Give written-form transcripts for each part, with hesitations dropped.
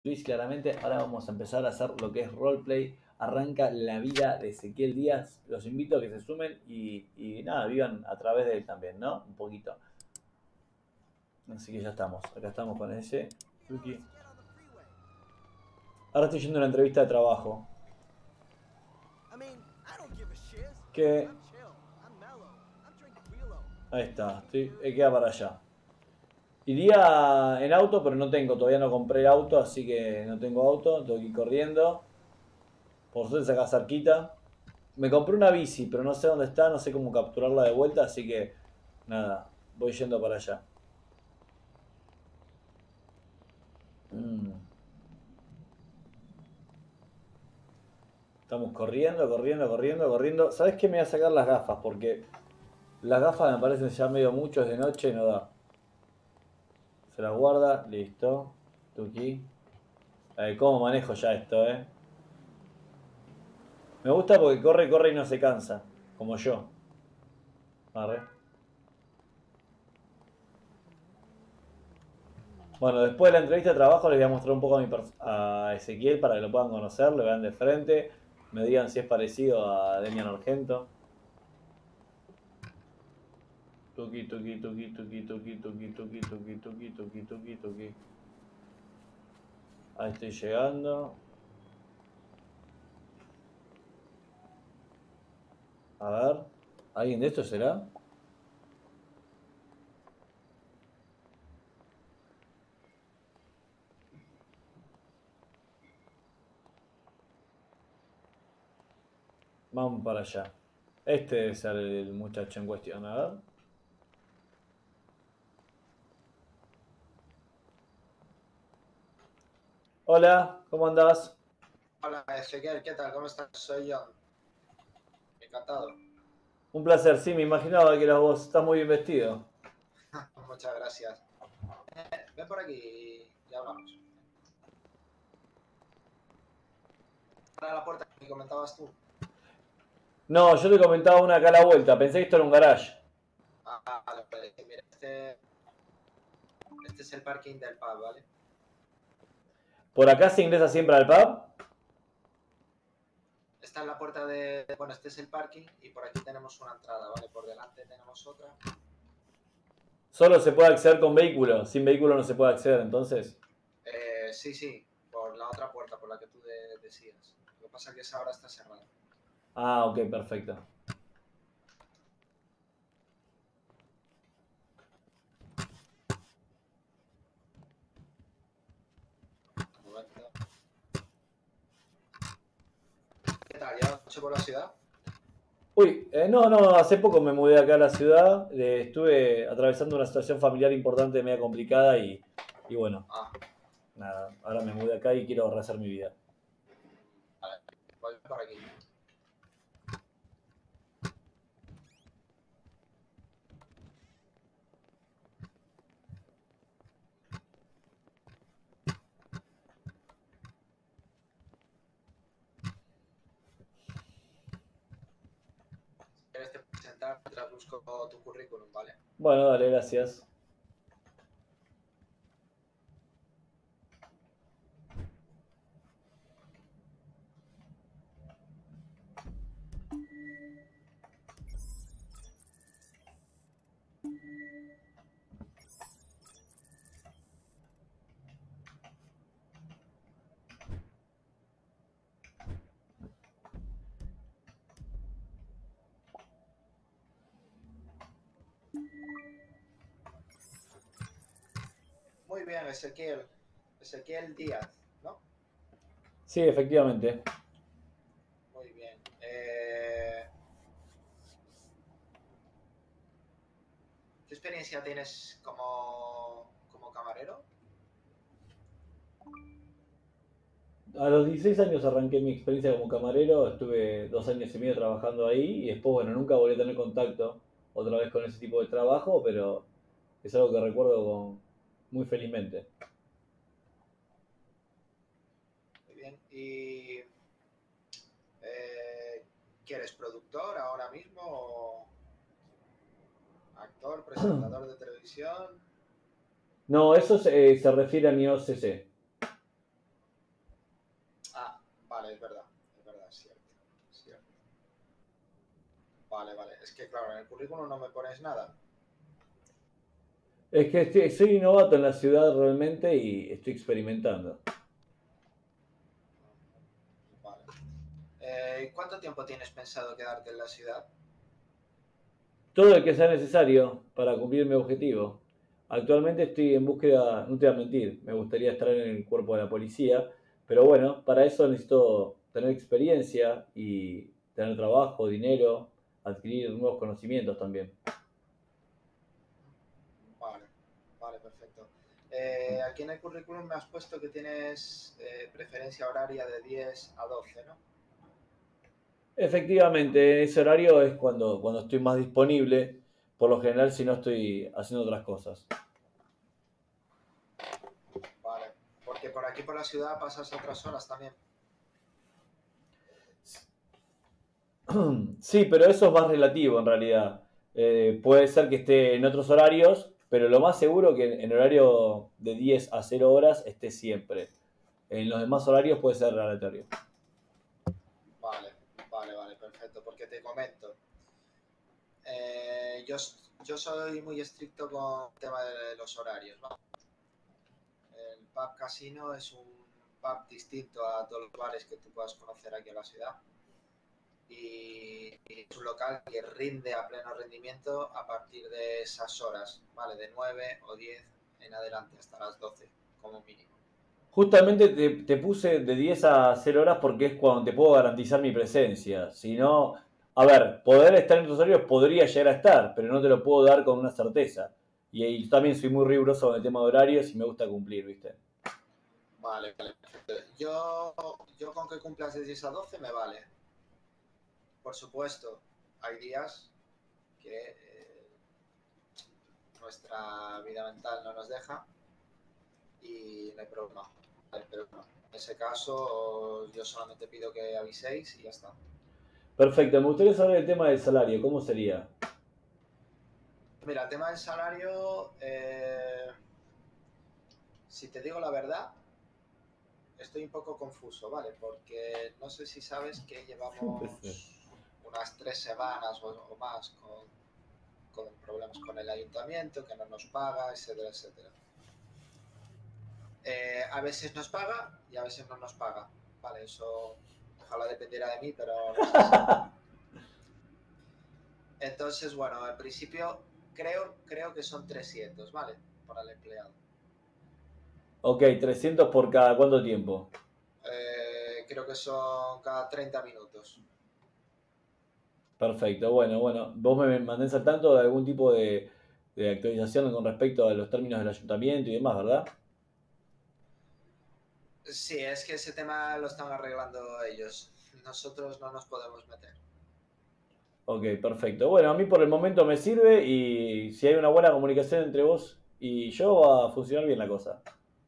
Luis, claramente, ahora vamos a empezar a hacer lo que es roleplay. Arranca la vida de Ezequiel Díaz. Los invito a que se sumen y nada, vivan a través de él también, ¿no? Un poquito. Así que ya estamos. Acá estamos con ese. Luki. Ahora estoy yendo a una entrevista de trabajo. Que... Ahí está. Queda para allá. Iría en auto, pero no tengo. Todavía no compré el auto, así que no tengo auto. Tengo que ir corriendo. Por suerte se acá cerquita. Me compré una bici, pero no sé dónde está, no sé cómo capturarla de vuelta, así que nada, voy yendo para allá. Estamos corriendo. ¿Sabes qué? Me voy a sacar las gafas, porque las gafas me parecen ya medio mucho, es de noche y no da. Se las guarda, listo. Tuki. ¿Cómo manejo ya esto, Me gusta porque corre y no se cansa, como yo. Arre. Bueno, después de la entrevista de trabajo les voy a mostrar un poco a Ezequiel para que lo puedan conocer, lo vean de frente, me digan si es parecido a Demian Argento. Tuki, tuki, tuki, tuki, tuki, tuki, tuki, tuki, tuki, tuki, tuki, tuki. Ahí estoy llegando. A ver, ¿alguien de estos será? Vamos para allá. Este debe ser el muchacho en cuestión, a ver. Hola, ¿cómo andás? Hola, Ezequiel, ¿qué tal? ¿Cómo estás? Soy John. Encantado. Un placer, sí, me imaginaba que eras vos, estás muy bien vestido. Muchas gracias. Ven por aquí y ya hablamos. Para la puerta que comentabas tú. No, yo te comentaba una acá a la vuelta, pensé que esto era un garage. Vale, mira, este es el parking del pub, ¿vale? ¿Por acá se ingresa siempre al pub? Esta es la puerta de... Bueno, este es el parking y por aquí tenemos una entrada, ¿vale? Por delante tenemos otra. Solo se puede acceder con vehículo, sin vehículo no se puede acceder, entonces. Sí, por la otra puerta, por la que tú decías. Lo que pasa es que esa ahora está cerrada. Ah, ok, perfecto. Un momento. ¿Qué tal? ¿Ya has hecho por la ciudad? Uy, no, hace poco me mudé acá a la ciudad, estuve atravesando una situación familiar importante, media complicada y bueno, nada, ahora me mudé acá y quiero rehacer mi vida. Vale, voy por aquí. ¿Quieres presentar mientras busco tu currículum, vale? Bueno, dale, gracias. Muy bien, Ezequiel. Ezequiel Díaz, ¿no? Sí, efectivamente. Muy bien. ¿Qué experiencia tienes como camarero? A los 16 años arranqué mi experiencia como camarero, estuve 2 años y medio trabajando ahí y después, bueno, nunca volví a tener contacto otra vez con ese tipo de trabajo, pero es algo que recuerdo muy felizmente. Muy bien. ¿Y qué eres, productor ahora mismo? ¿O actor, presentador de televisión? No, eso se refiere a mi OCC. Vale, es cierto, es cierto. Vale, vale. Es que claro, en el currículum no me pones nada. Es que soy novato en la ciudad realmente y estoy experimentando. Vale. ¿Cuánto tiempo tienes pensado quedarte en la ciudad? Todo el que sea necesario para cumplir mi objetivo. Actualmente estoy en búsqueda, no te voy a mentir, me gustaría estar en el cuerpo de la policía, pero bueno, para eso necesito tener experiencia y tener trabajo, dinero, adquirir nuevos conocimientos también. Vale, vale, perfecto. Aquí en el currículum me has puesto que tienes preferencia horaria de 10 a 12, ¿no? Efectivamente, ese horario es cuando estoy más disponible, por lo general si no estoy haciendo otras cosas. Vale, porque por aquí por la ciudad pasas otras horas también. Sí, pero eso es más relativo en realidad. Puede ser que esté en otros horarios, pero lo más seguro que en horario de 10 a 0 horas esté siempre. En los demás horarios puede ser aleatorio. Vale, vale, vale, perfecto, porque te comento. Yo soy muy estricto con el tema de los horarios, ¿vale? El pub casino es un pub distinto a todos los bares que tú puedas conocer aquí en la ciudad. Y es un local que rinde a pleno rendimiento a partir de esas horas, ¿vale? De 9 o 10 en adelante hasta las 12 como mínimo. Justamente te puse de 10 a 0 horas porque es cuando te puedo garantizar mi presencia. Si no, a ver, poder estar en tus horarios podría llegar a estar, pero no te lo puedo dar con una certeza. Y también soy muy riguroso con el tema de horarios y me gusta cumplir, ¿viste? Vale, vale, perfecto. Yo con que cumplas de 10 a 12 me vale. Por supuesto, hay días que nuestra vida mental no nos deja y no hay problema. Vale, pero no, en ese caso yo solamente pido que aviséis y ya está. Perfecto, me gustaría saber el tema del salario, ¿cómo sería? Mira, el tema del salario, si te digo la verdad, estoy un poco confuso, ¿vale? Porque no sé si sabes que Empecé. llevamos unas 3 semanas o más con problemas con el ayuntamiento, que no nos paga, etcétera, etcétera. A veces nos paga y a veces no nos paga. Vale, eso ojalá dependiera de mí, pero no es así. Entonces, bueno, en principio creo que son 300, ¿vale? Para el empleado. Ok, 300 por cada cuánto tiempo. Creo que son cada 30 minutos. Perfecto, bueno. Vos me mandés al tanto de algún tipo de actualización con respecto a los términos del ayuntamiento y demás, ¿verdad? Sí, es que ese tema lo están arreglando ellos. Nosotros no nos podemos meter. Ok, perfecto. Bueno, a mí por el momento me sirve y si hay una buena comunicación entre vos y yo va a funcionar bien la cosa.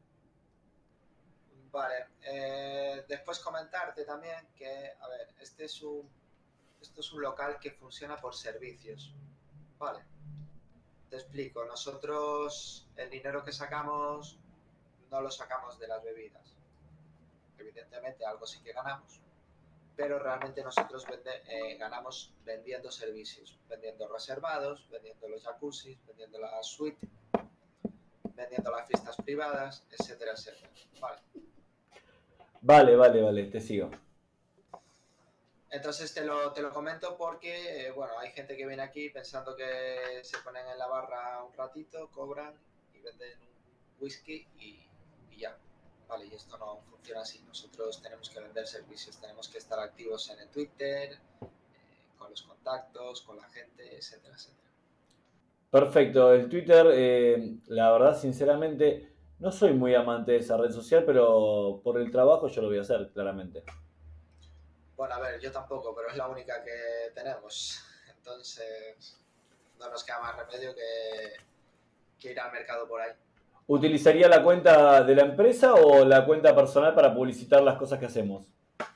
Vale, después comentarte también que, a ver, esto es un local que funciona por servicios. Vale, te explico. Nosotros el dinero que sacamos no lo sacamos de las bebidas. Evidentemente algo sí que ganamos, pero realmente nosotros ganamos vendiendo servicios, vendiendo reservados, vendiendo los jacuzzis, vendiendo la suite, vendiendo las fiestas privadas, etcétera, etcétera. Vale. Vale, te sigo. Entonces te lo comento porque, bueno, hay gente que viene aquí pensando que se ponen en la barra un ratito, cobran y venden un whisky y ya. Vale, y esto no funciona así. Nosotros tenemos que vender servicios, tenemos que estar activos en el Twitter, con los contactos, con la gente, etcétera, etcétera. Perfecto, el Twitter, la verdad, sinceramente, no soy muy amante de esa red social, pero por el trabajo yo lo voy a hacer, claramente. Bueno, a ver, yo tampoco, pero es la única que tenemos. Entonces, no nos queda más remedio que ir al mercado por ahí. ¿Utilizaría la cuenta de la empresa o la cuenta personal para publicitar las cosas que hacemos?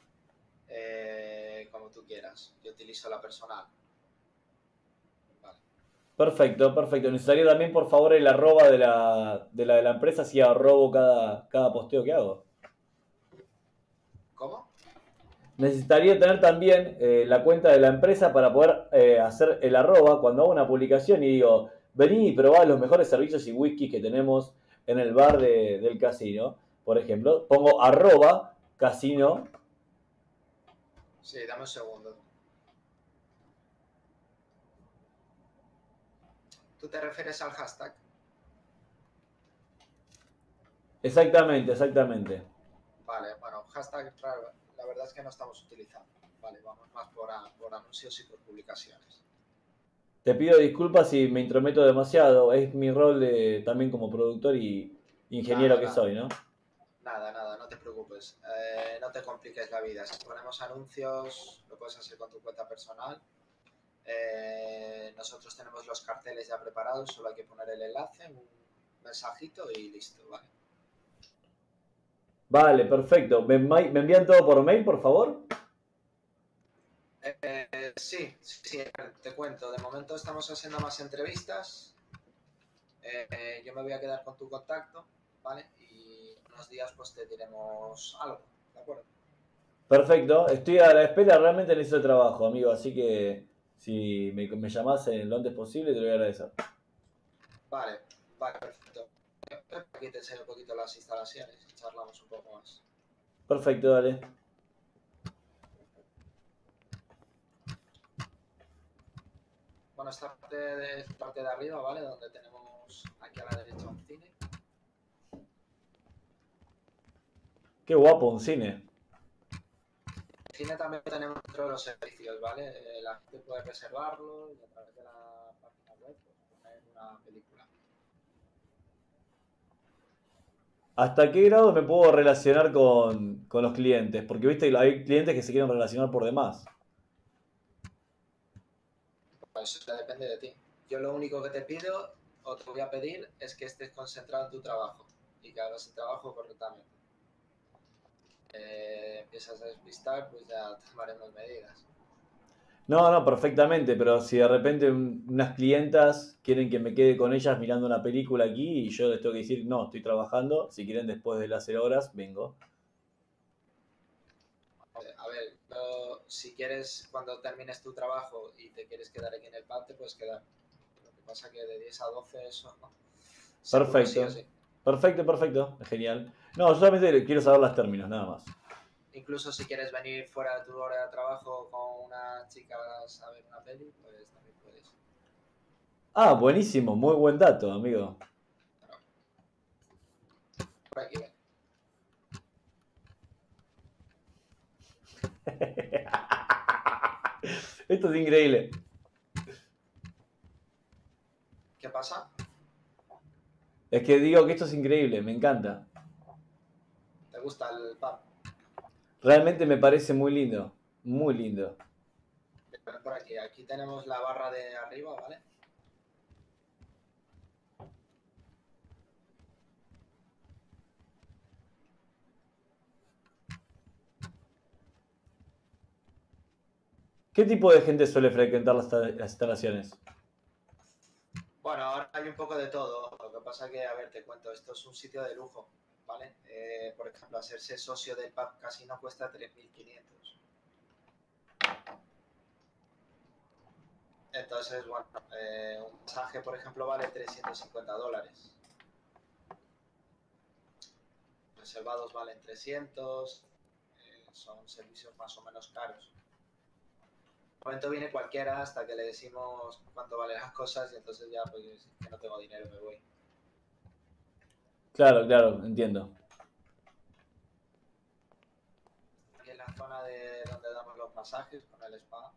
Como tú quieras. Yo utilizo la personal. Vale. Perfecto. Necesitaría también, por favor, el arroba de la empresa, si arrobo cada posteo que hago. ¿Cómo? necesitaría tener también la cuenta de la empresa para poder hacer el arroba cuando hago una publicación y digo, vení y probá los mejores servicios y whisky que tenemos en el bar del casino. Por ejemplo, pongo arroba casino. Sí, dame un segundo. ¿Tú te refieres al hashtag? Exactamente, exactamente. Vale, bueno, hashtag la verdad es que no estamos utilizando. Vale, vamos más por anuncios y por publicaciones. Te pido disculpas si me intrometo demasiado. Es mi rol también como productor y ingeniero Nada, que nada. soy, ¿no? Nada, no te preocupes. No te compliques la vida. Si ponemos anuncios, lo puedes hacer con tu cuenta personal. Nosotros tenemos los carteles ya preparados, solo hay que poner el enlace, un mensajito y listo, ¿vale? Vale, perfecto. ¿Me envían todo por mail, por favor? Sí, te cuento. De momento estamos haciendo más entrevistas. Yo me voy a quedar con tu contacto, ¿vale? Y unos días pues te diremos algo, ¿de acuerdo? Perfecto. Estoy a la espera, realmente necesito trabajo, amigo. Así que si me llamás en lo antes posible, te lo voy a agradecer. Vale, perfecto. Aquí te enseño un poquito las instalaciones y charlamos un poco más. Perfecto, dale. Bueno, esta parte de arriba, ¿vale? Donde tenemos aquí a la derecha un cine. Qué guapo un cine. El cine también tenemos dentro de los servicios, ¿vale? La gente puede reservarlo y a través de la página web pues, poner una película. ¿Hasta qué grado me puedo relacionar con los clientes? Porque viste que hay clientes que se quieren relacionar por demás. Pues eso ya depende de ti. Yo lo único que te pido o te voy a pedir es que estés concentrado en tu trabajo y que hagas el trabajo correctamente. Empiezas a despistar, pues ya tomaremos medidas. No, no, perfectamente, pero si de repente unas clientas quieren que me quede con ellas mirando una película aquí y yo les tengo que decir, no, estoy trabajando, si quieren después de las 0 horas, vengo. A ver, si quieres, cuando termines tu trabajo y te quieres quedar aquí en el pub, te puedes quedar. Lo que pasa que de 10 a 12 eso, ¿no? Seguro sí o Perfecto, sí. perfecto, perfecto, genial. No, yo solamente quiero saber los términos, nada más. Incluso si quieres venir fuera de tu hora de trabajo con una chica a ver una peli, pues también puedes. Ah, buenísimo, muy buen dato, amigo. Pero por aquí ven. Esto es increíble. ¿Qué pasa? Es que digo que esto es increíble, me encanta. ¿Te gusta el pub? Realmente me parece muy lindo, muy lindo. Ven por aquí. Aquí tenemos la barra de arriba, ¿vale? ¿Qué tipo de gente suele frecuentar las instalaciones? Bueno, ahora hay un poco de todo. Lo que pasa que, a ver, te cuento, esto es un sitio de lujo, ¿vale? Por ejemplo, hacerse socio del pub casino cuesta 3.500. Entonces, bueno, un masaje, por ejemplo, vale $350. Reservados valen 300. Son servicios más o menos caros. De momento viene cualquiera hasta que le decimos cuánto valen las cosas y entonces ya, pues, que no tengo dinero, me voy. Claro, claro, entiendo. Aquí en la zona de donde damos los masajes con el spa.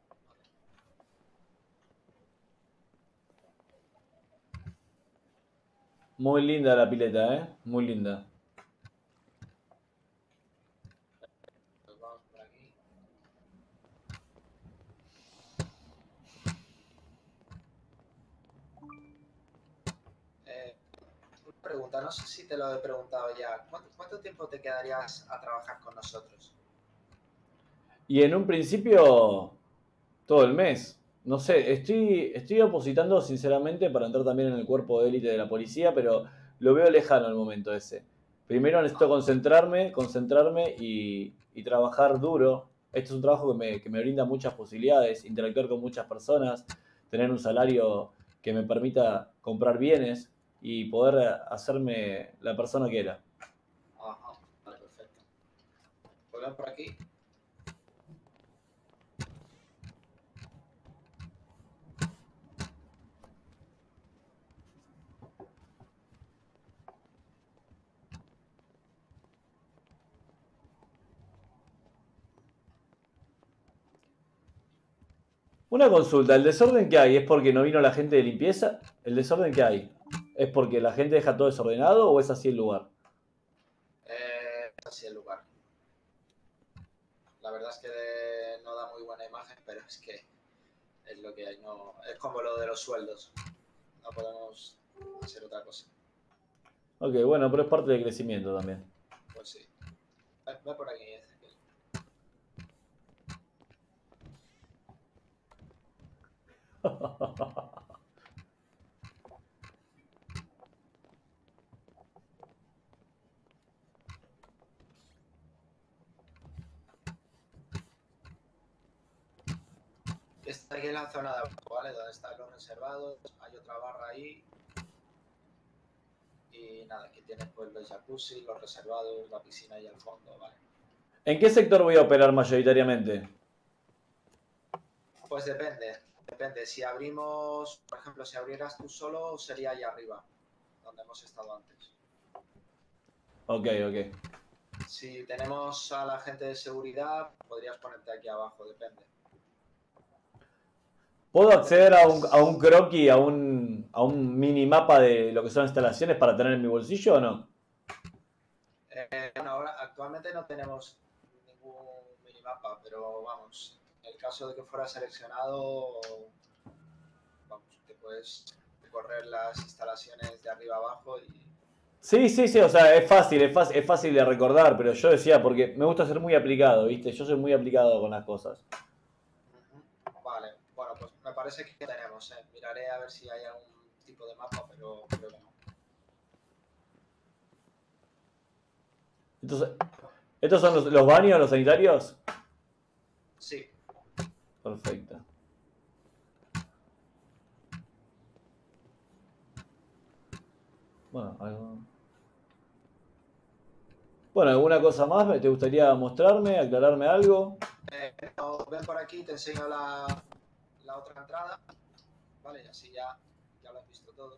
Muy linda la pileta, ¿eh? Muy linda. Pues vamos por aquí. Una pregunta, no sé si te lo he preguntado ya. ¿Cuánto tiempo te quedarías a trabajar con nosotros? Y en un principio, todo el mes. No sé, estoy opositando sinceramente para entrar también en el cuerpo de élite de la policía, pero lo veo lejano el momento ese. Primero necesito Ah, concentrarme y trabajar duro este es un trabajo que me brinda muchas posibilidades, interactuar con muchas personas, tener un salario que me permita comprar bienes y poder hacerme la persona que era. Ajá, vale, perfecto. Pues ven por aquí. Una consulta, ¿el desorden que hay es porque no vino la gente de limpieza? ¿El desorden que hay es porque la gente deja todo desordenado o es así el lugar? Es así el lugar. La verdad es que no da muy buena imagen, pero es que es lo que hay. No, es como lo de los sueldos. No podemos hacer otra cosa. Ok, bueno, pero es parte del crecimiento también. Pues sí. Ve por aquí, Ezequiel. Está aquí en la zona de abajo, ¿vale? Donde están los reservados. Hay otra barra ahí. Y nada, aquí tienes pues los jacuzzi, los reservados, la piscina ahí al fondo, ¿vale? ¿En qué sector voy a operar mayoritariamente? Pues depende. Depende. Si abrimos, por ejemplo, si abrieras tú solo, sería ahí arriba, donde hemos estado antes. Ok, ok. Si tenemos a la gente de seguridad, podrías ponerte aquí abajo, depende. ¿Puedo acceder a un croquis, a un minimapa de lo que son instalaciones para tener en mi bolsillo o no? Bueno, ahora actualmente no tenemos ningún minimapa, pero vamos, en el caso de que fuera seleccionado, vamos, te puedes recorrer las instalaciones de arriba abajo y... Sí, sí, sí, o sea, es fácil de recordar, pero yo decía, porque me gusta ser muy aplicado, ¿viste? Yo soy muy aplicado con las cosas. Vale, bueno, pues me parece que tenemos, ¿eh? Miraré a ver si hay algún tipo de mapa, pero creo que no. Entonces, ¿estos son los baños, los sanitarios? Sí, Perfecto. Bueno, bueno, ¿alguna cosa más? ¿Te gustaría mostrarme, aclararme algo? no, ven por aquí, te enseño la otra entrada, ¿vale? Y así ya lo has visto todo.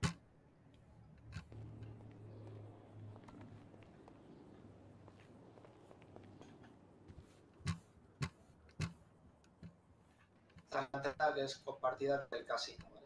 Esta es la entrada que es compartida del casino, ¿vale?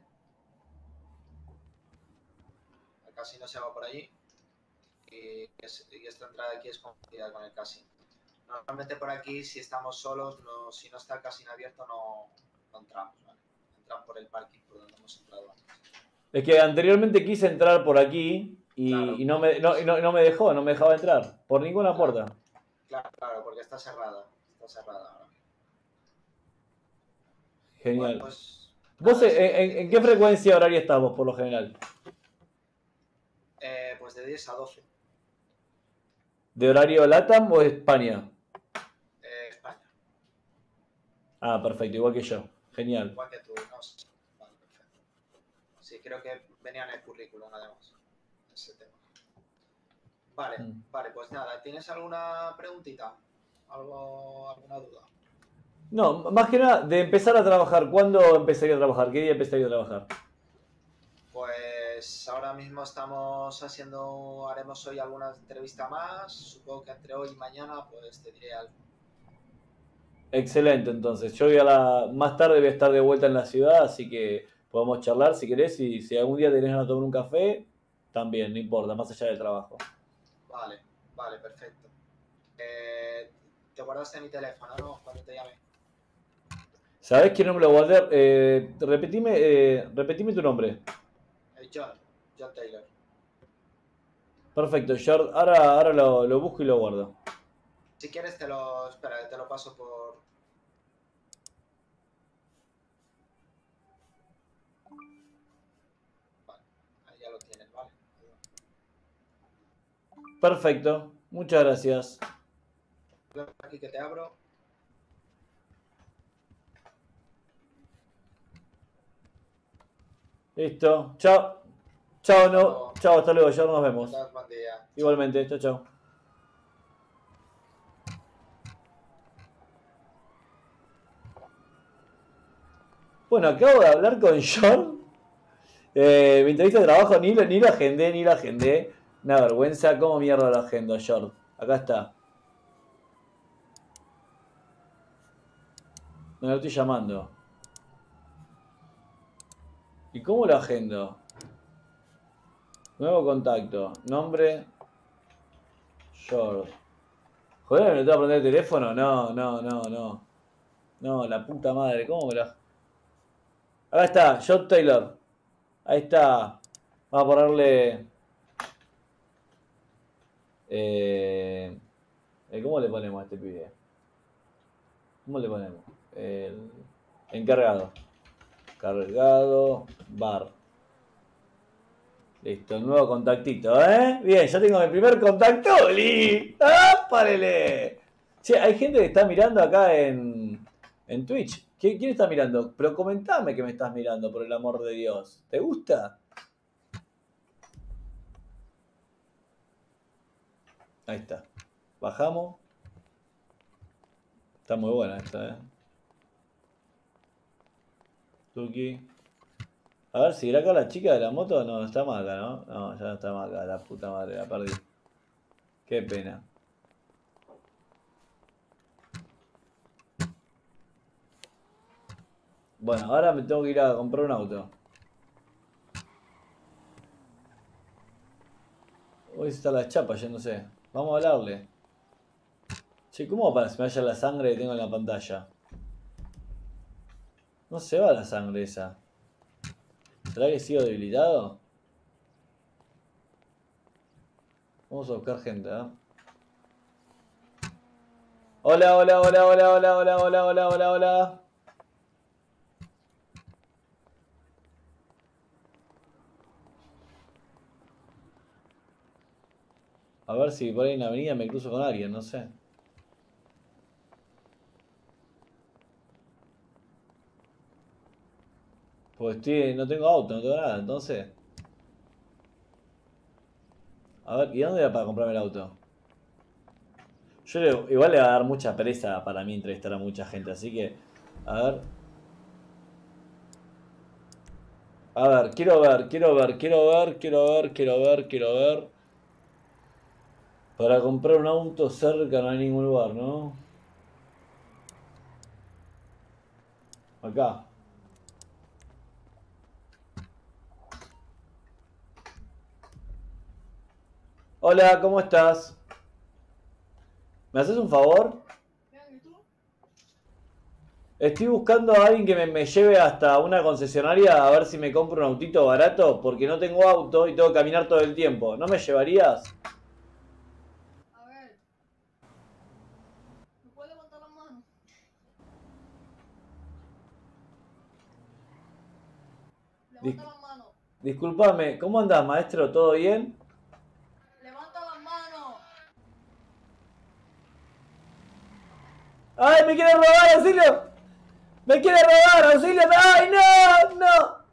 El casino se va por allí y esta entrada de aquí es compartida con el casino. Normalmente por aquí, si estamos solos, no, si no está el casino abierto, no entramos, ¿vale? Entran por el parking por donde hemos entrado antes. Es que anteriormente quise entrar por aquí Claro, y no me dejó, no me dejaba entrar. Por ninguna claro, puerta. claro, porque está cerrada. Está cerrada ahora. Bueno, Genial. pues ¿Vos nada, si en qué necesitas, frecuencia horaria estás vos por lo general? pues de 10 a 12, ¿De horario LATAM o de España? España. Ah, perfecto, igual que yo. Genial. Igual que tú, ¿no? Vale, perfecto. Sí, creo que venía en el currículum, además, ese tema. Vale, Mm. vale, pues nada, ¿tienes alguna preguntita? ¿Alguna duda? No, más que nada, de empezar a trabajar, ¿cuándo empezaría a trabajar? ¿Qué día empezaría a trabajar? Pues ahora mismo haremos hoy alguna entrevista más, supongo que entre hoy y mañana pues te diré algo. Excelente, entonces. Yo más tarde voy a estar de vuelta en la ciudad, así que podemos charlar si querés. Y si algún día tenés ganas de tomar un café, también, no importa, más allá del trabajo. Vale, vale, perfecto. Te guardaste mi teléfono, ¿no? Cuando te llame. ¿Sabés qué nombre lo guardé? Repetime tu nombre. John Taylor. Perfecto, Short. Ahora lo busco y lo guardo. Si quieres espera, te lo paso por... Vale, ahí ya lo tienes, ¿vale? Perfecto, muchas gracias. Aquí que te abro. Listo. Chao. Chao, no. luego. Chao, hasta luego. Ya nos Que vemos. tengas buen día. Igualmente. Chao, chao. Bueno, acabo de hablar con John. Mi entrevista de trabajo ni lo agendé, ni lo agendé. Una vergüenza. ¿Cómo mierda lo agendo, John? Acá está. Me lo estoy llamando. ¿Y cómo lo agendo? Nuevo contacto. Nombre. George. Joder, ¿me tengo que aprender el teléfono? No, no, no, no. No, la puta madre. ¿Cómo me lo...? Acá está, John Taylor. Ahí está. Vamos a ponerle... ¿cómo le ponemos a este pibe? ¿Cómo le ponemos? El encargado. Cargado. Bar. Listo, el nuevo contactito, ¿eh? Bien, ya tengo mi primer contacto. ¡Li! ¡Ah, párele! Che, hay gente que está mirando acá en Twitch. ¿Quién está mirando? Pero comentame que me estás mirando, por el amor de Dios. ¿Te gusta? Ahí está. Bajamos. Está muy buena esta, ¿eh? Tuki. A ver, ¿seguirá acá la chica de la moto? No, está más acá, ¿no? No, ya no está más acá. La puta madre, la perdí. Qué pena. Bueno, ahora me tengo que ir a comprar un auto. Hoy está la chapa, yo no sé. Vamos a hablarle. Che, ¿cómo para que se me vaya la sangre que tengo en la pantalla? No se va la sangre esa. ¿Será que sigo debilitado? Vamos a buscar gente, ¿eh? Hola, hola, hola, hola, hola, hola, hola, hola, hola, hola. A ver si por ahí en la avenida me cruzo con alguien, no sé. Pues no tengo auto, no tengo nada, entonces. A ver, ¿y dónde era para comprarme el auto? Igual le va a dar mucha pereza para mí entrevistar a mucha gente, así que. A ver. A ver, quiero ver, quiero ver, quiero ver, quiero ver, quiero ver, quiero ver. Para comprar un auto cerca no hay ningún lugar, ¿no? Acá. Hola, ¿cómo estás? ¿Me haces un favor? Estoy buscando a alguien que me lleve hasta una concesionaria a ver si me compro un autito barato porque no tengo auto y tengo que caminar todo el tiempo. ¿No me llevarías? A ver, ¿me puede levantar la mano? Levanta la mano. Disculpame, ¿cómo andás, maestro? ¿Todo bien? Levanta la mano. ¡Ay, me quiere robar, auxilio! ¡Me quiere robar, auxilio! ¡Ay, no! ¡No!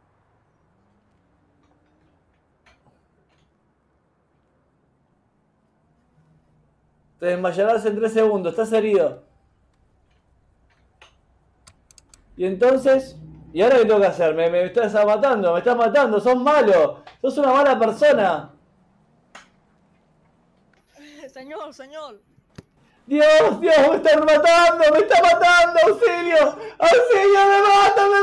Te desmayarás en 3 segundos, estás herido. Y entonces, ¿y ahora qué tengo que hacer? Me estás matando, sos malo, sos una mala persona. Señor, señor. Dios, Dios, me está matando, auxilio, auxilio, me mata, me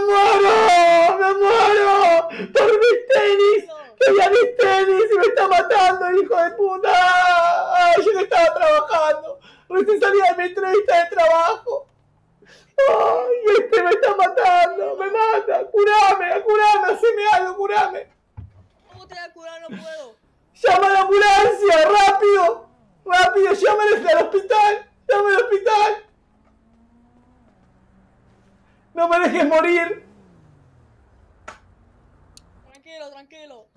muero, por mis tenis, quería mis tenis y me está matando, hijo de puta. Ay, yo no estaba trabajando, recién salí de mi entrevista de trabajo. Ay, este me está matando, me mata, curame, haceme algo, curame. ¿Cómo te voy a curar? No puedo. ¡Llama a la ambulancia! ¡Rápido! ¡Rápido! ¡Llámales al hospital! ¡Llama al hospital! ¡No me dejes morir! Tranquilo, tranquilo.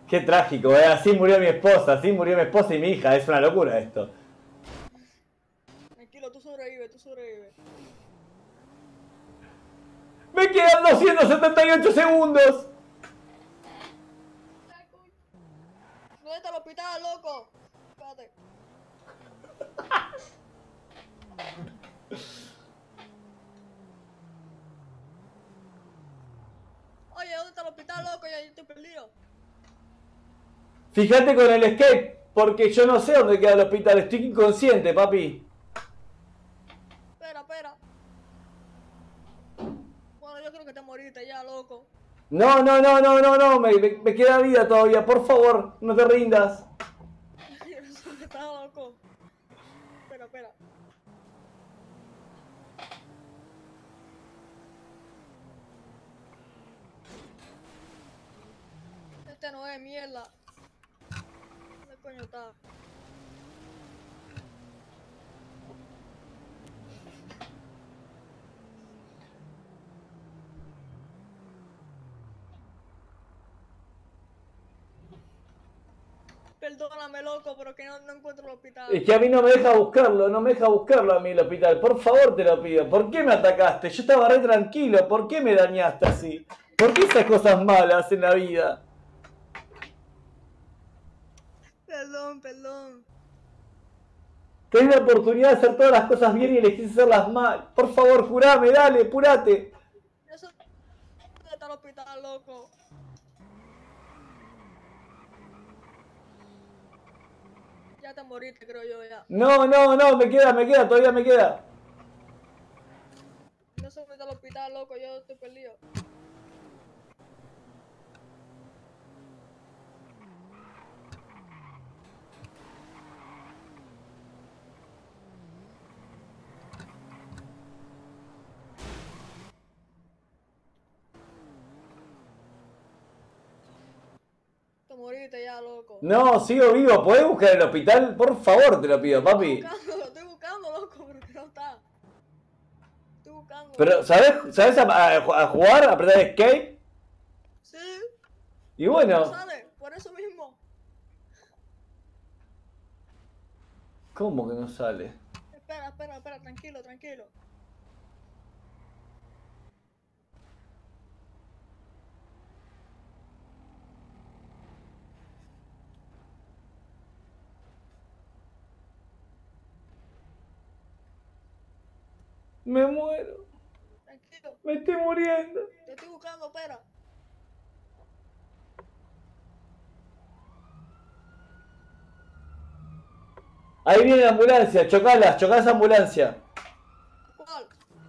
Qué trágico, así murió mi esposa, y mi hija, es una locura esto. Tranquilo, tú sobrevives, tú sobrevives. ¡Me quedan 278 segundos! ¿Dónde está el hospital, loco? Espérate. Oye, ¿dónde está el hospital, loco? Ya yo estoy perdido. Fíjate con el escape, porque yo no sé dónde queda el hospital, estoy inconsciente, papi. Espera, espera. Bueno, yo creo que te moriste ya, loco. No, no, no, no, no, no, me queda vida todavía, por favor, no te rindas. Yo no sé dónde está, loco. Espera, espera. Este no es mierda. ¿Dónde coño está? Perdóname, loco, pero que no encuentro el hospital. Es que a mí no me deja buscarlo, no me deja buscarlo a mí el hospital. Por favor te lo pido. ¿Por qué me atacaste? Yo estaba re tranquilo. ¿Por qué me dañaste así? ¿Por qué esas cosas malas en la vida? Perdón, perdón. Tenés la oportunidad de hacer todas las cosas bien y elegís hacerlas mal. Por favor, jurame, dale, apurate. Eso ¿dónde está el hospital, loco? Ya te moriste, creo yo, ya. No, no, no, todavía me queda. No sé dónde está el hospital, loco, yo estoy perdido. Te moriste ya, loco. No, sigo vivo. ¿Podés buscar el hospital? Por favor, te lo pido, papi. Estoy buscando, loco, pero que no está. Estoy buscando. Pero, ¿sabes a jugar? ¿A apretar escape? Sí, Y no bueno, sale, por eso mismo. ¿cómo que no sale? Espera, espera, espera, tranquilo, tranquilo. Me muero. Tranquilo, Me estoy muriendo. te estoy buscando, espera. Ahí viene la ambulancia, chocala esa ambulancia. ¿Cuál?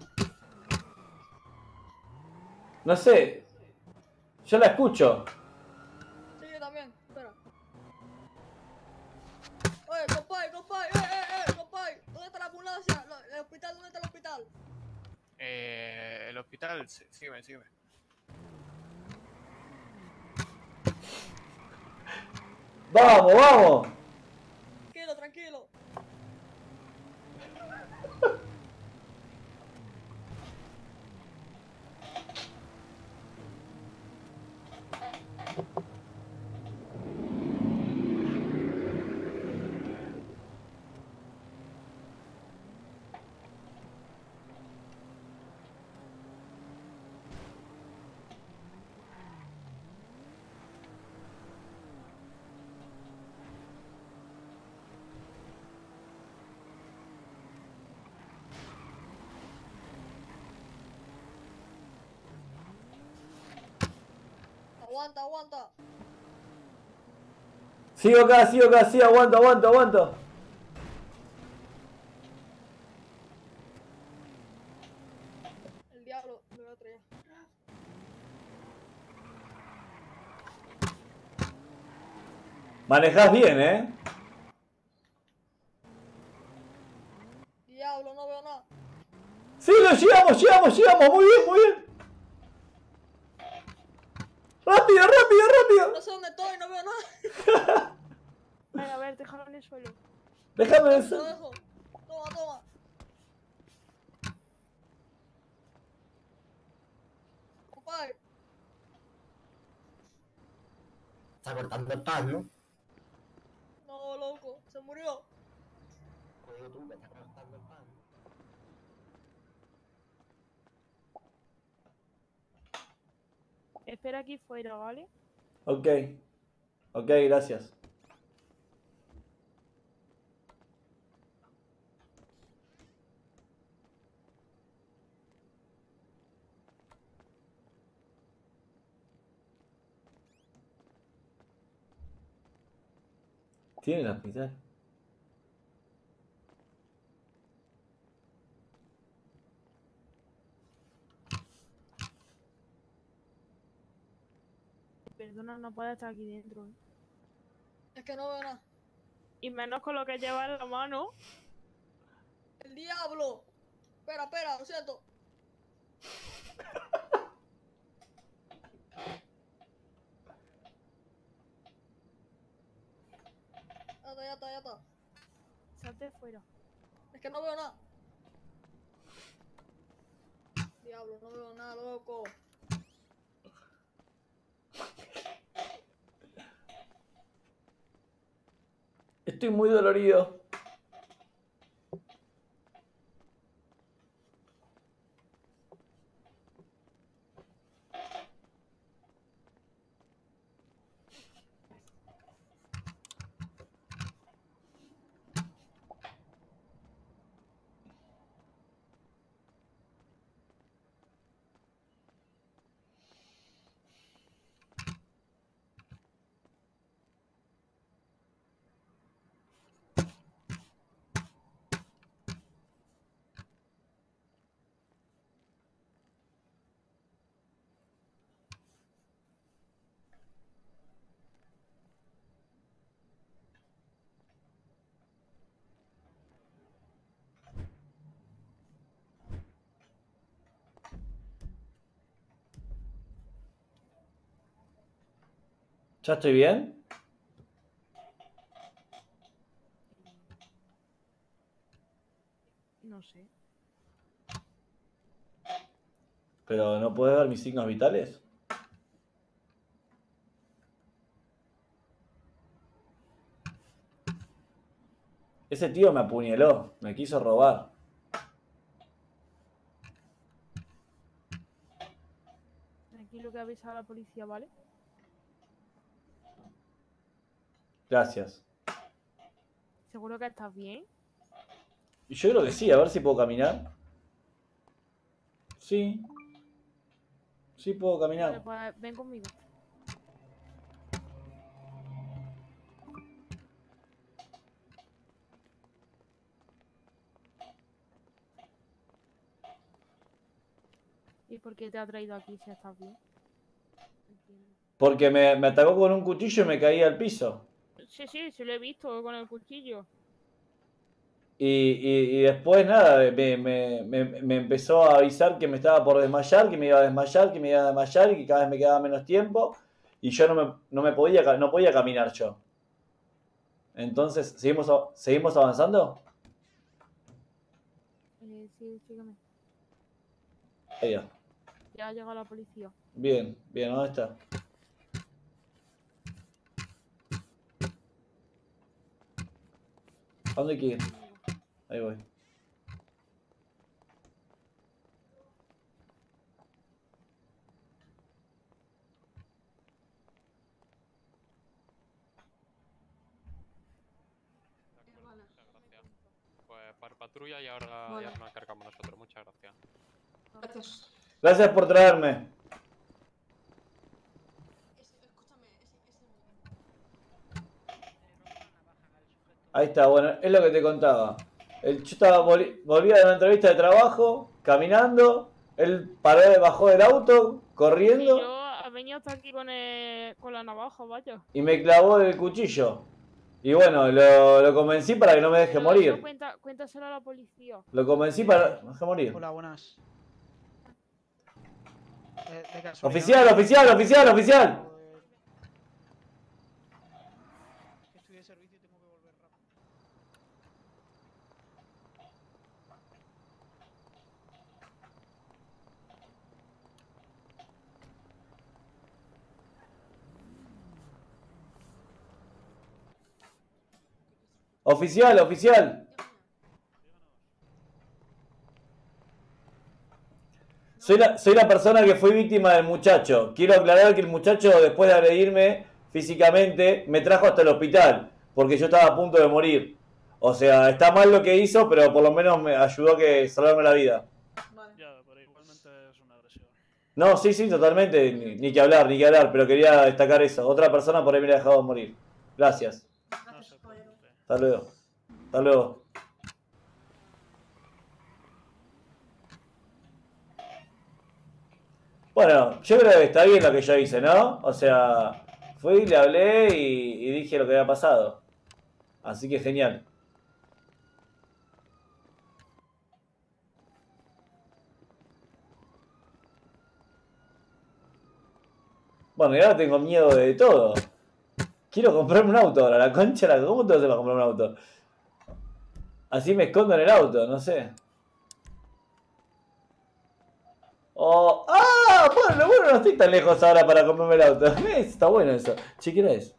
No sé, yo la escucho. Sí, yo también, espera. Oye, compay, compay, compay. ¿Dónde está la ambulancia? ¿El hospital? ¿Dónde está el hospital? El hospital, sígueme, sígueme. Vamos, vamos. Tranquilo, tranquilo. Aguanta, aguanta. Sigo acá, sí, aguanto. El diablo, me lo traía. Manejás bien, ¿eh? Diablo, no veo nada. Sí, lo llegamos. Muy bien. Rápido. No sé dónde estoy, no veo nada. A ver, déjalo en el suelo. Déjame Lo eso. dejo. Toma, toma. Compay. está cortando el pan, ¿no? No, loco, se murió. Pues digo tú, me está cortando el pan. Espera aquí fuera, ¿vale? Ok. Ok, gracias. Tiene el hospital. Perdona, no puede estar aquí dentro. ¿Eh? Es que no veo nada. Y menos con lo que lleva en la mano. ¡El diablo! Espera, lo siento. Ya está. Salte fuera. Es que no veo nada. Diablo, no veo nada, loco. Estoy muy dolorido. ¿Ya estoy bien? No sé. ¿Pero no puedes ver mis signos vitales? Ese tío me apuñaló, me quiso robar. Tranquilo que avisa a la policía, ¿vale? Gracias. ¿Seguro que estás bien? Y yo creo que sí, a ver si puedo caminar. Sí. Sí puedo Vale, caminar. pues ven conmigo. ¿Y por qué te ha traído aquí si estás bien? Entiendo. Porque me atacó con un cuchillo y me caí al piso. Sí, lo he visto con el cuchillo. Y después nada, me empezó a avisar que me estaba por desmayar, que me iba a desmayar, que me iba a desmayar y que cada vez me quedaba menos tiempo. Y yo no podía caminar yo. Entonces, ¿seguimos avanzando? Sí, sígueme. Ahí ya. Ya ha llegado la policía. Bien, ¿dónde está? ¿A dónde hay que ir? Conmigo. Ahí voy. Vale. Muchas gracias. Pues para patrulla y ahora ya nos encargamos nosotros. Muchas gracias. Gracias. Gracias por traerme. Escúchame, Ahí está, bueno, es lo que te contaba. Yo volvía de una entrevista de trabajo, caminando, él bajó del auto, Sí, corriendo, yo venía hasta aquí con la navaja, vaya. y me clavó el cuchillo. Y bueno, lo convencí para que no me deje Pero morir. eso cuéntaselo a la policía. Lo convencí para que no me deje morir. Hola, buenas. De casualidad, Oficial! ¿no? Que estoy de servicio y tengo que volver rápido. Oficial, oficial. Soy la persona que fue víctima del muchacho. Quiero aclarar que el muchacho, después de agredirme físicamente, me trajo hasta el hospital, porque yo estaba a punto de morir. O sea, está mal lo que hizo, pero por lo menos me ayudó a salvarme la vida. Vale. Ya, pero igualmente es una agresión. No, sí, sí, totalmente. Ni que hablar, pero quería destacar eso. Otra persona por ahí me hubiera dejado morir. Gracias. No Gracias, se caballero. preocupe. Hasta luego. Hasta luego. Bueno, yo creo que está bien lo que yo hice, ¿no? O sea, fui, le hablé y dije lo que había pasado. Así que genial. Bueno, y ahora tengo miedo de todo. Quiero comprarme un auto ahora, la concha, ¿cómo te vas a comprar un auto? Así me escondo en el auto, no sé. Oh, ¡ah! Bueno, no estoy tan lejos ahora para comprarme el auto. Está bueno eso. Che, ¿qué era eso?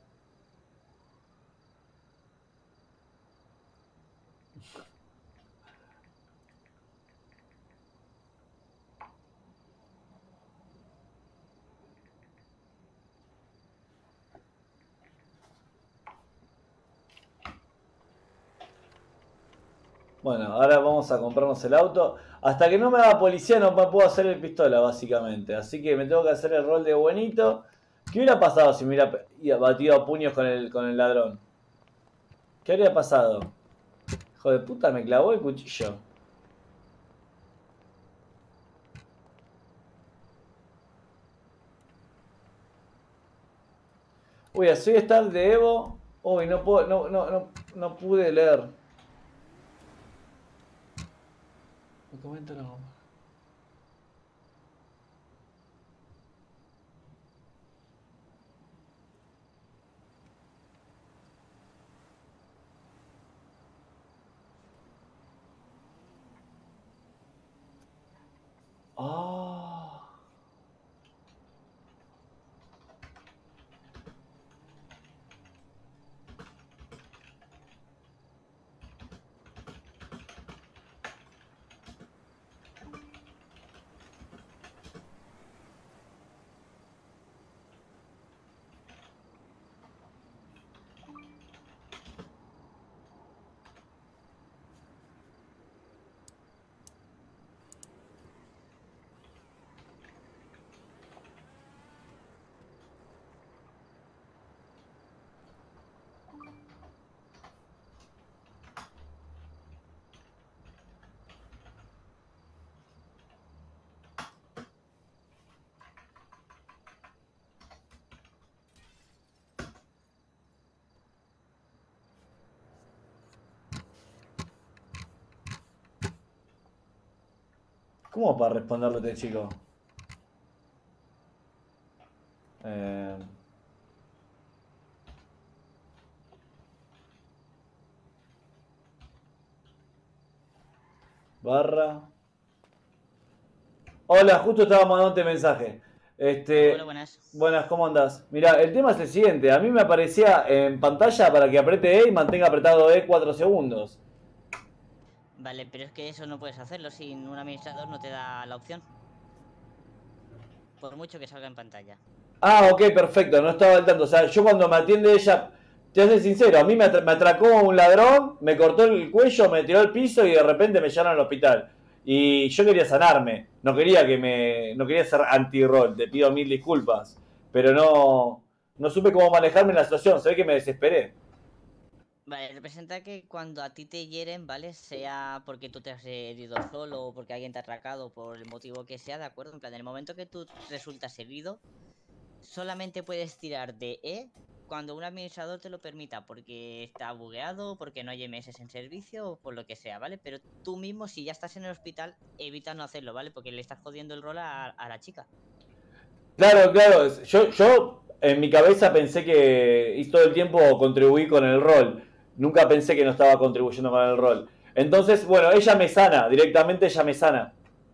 Bueno, ahora vamos a comprarnos el auto. Hasta que no me haga policía no me puedo hacer el pistola, básicamente. Así que me tengo que hacer el rol de buenito. ¿Qué hubiera pasado si me hubiera batido a puños con el ladrón? ¿Qué habría pasado? Hijo de puta, me clavó el cuchillo. Uy, soy staff de Evo. Uy, no puedo, no pude leer. Me comento no. Ah. ¿Cómo para responderle a este chico? Barra. Hola, justo estaba mandándote mensaje. Hola, buenas. Buenas, ¿cómo andás? Mira, el tema es el siguiente. A mí me aparecía en pantalla para que apriete E y mantenga apretado E 4 segundos. Vale, pero es que eso no puedes hacerlo sin un administrador, no te da la opción. Por mucho que salga en pantalla. Ah, ok, perfecto, no estaba al tanto. O sea, yo cuando me atiende ella, te soy sincero, a mí me atracó un ladrón, me cortó el cuello, me tiró al piso y de repente me llevaron al hospital. Y yo quería sanarme, no quería ser anti-rol, te pido mil disculpas. Pero no supe cómo manejarme en la situación, se ve que me desesperé. Vale, representa que cuando a ti te hieren, ¿vale? Sea porque tú te has herido solo o porque alguien te ha atracado, por el motivo que sea, ¿de acuerdo? En plan, en el momento que tú resultas herido, solamente puedes tirar de E cuando un administrador te lo permita, porque está bugueado, porque no hay MS en servicio o por lo que sea, ¿vale? Pero tú mismo, si ya estás en el hospital, evita no hacerlo, ¿vale? Porque le estás jodiendo el rol a la chica. Claro, yo en mi cabeza pensé que todo el tiempo contribuí con el rol. Nunca pensé que no estaba contribuyendo con el rol. Entonces, bueno, ella me sana, directamente ella me sana.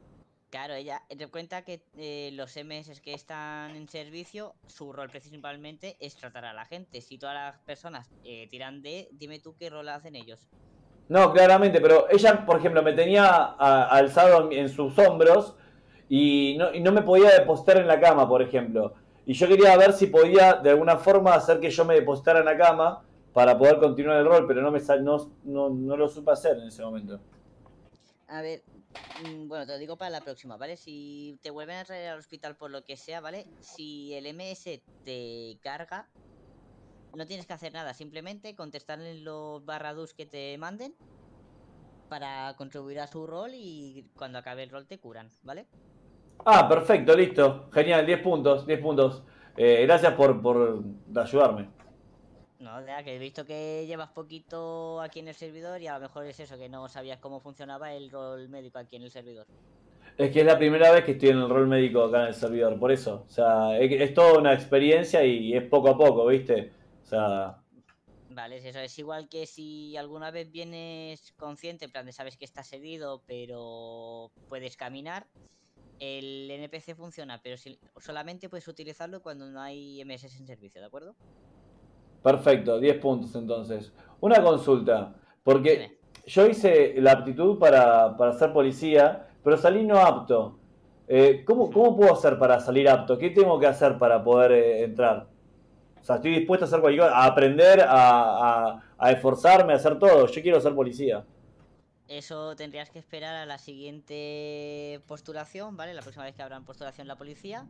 Claro, ella te cuenta que los MS que están en servicio, su rol principalmente es tratar a la gente. Si todas las personas tiran de, dime tú qué rol hacen ellos. No, claramente, pero ella, por ejemplo, me tenía alzado en sus hombros y no me podía depositar en la cama, por ejemplo. Y yo quería ver si podía de alguna forma hacer que yo me depositara en la cama para poder continuar el rol, pero no lo supe hacer en ese momento. A ver, bueno, te lo digo para la próxima, ¿vale? Si te vuelven a traer al hospital por lo que sea, ¿vale? Si el MS te carga, no tienes que hacer nada, simplemente contestar en los barradús que te manden para contribuir a su rol y cuando acabe el rol te curan, ¿vale? Ah, perfecto, listo. Genial, 10 puntos, 10 puntos. Gracias por ayudarme. No, ya que he visto que llevas poquito aquí en el servidor y a lo mejor es eso, que no sabías cómo funcionaba el rol médico aquí en el servidor. Es que es la primera vez que estoy en el rol médico acá en el servidor, por eso. O sea, es toda una experiencia y es poco a poco, ¿viste? O sea, Vale, eso es igual que si alguna vez vienes consciente, en plan de sabes que estás herido, pero puedes caminar, el NPC funciona, pero solamente puedes utilizarlo cuando no hay MS en servicio, ¿de acuerdo? perfecto, 10 puntos entonces. Una consulta, porque Dime. yo hice la aptitud para ser policía, pero salí no apto. ¿Cómo puedo hacer para salir apto? ¿Qué tengo que hacer para poder entrar? O sea, estoy dispuesto a hacer cualquier cosa, a aprender, a esforzarme, a hacer todo. Yo quiero ser policía. Eso tendrías que esperar a la siguiente postulación, ¿vale? La próxima vez que abran postulación la policía.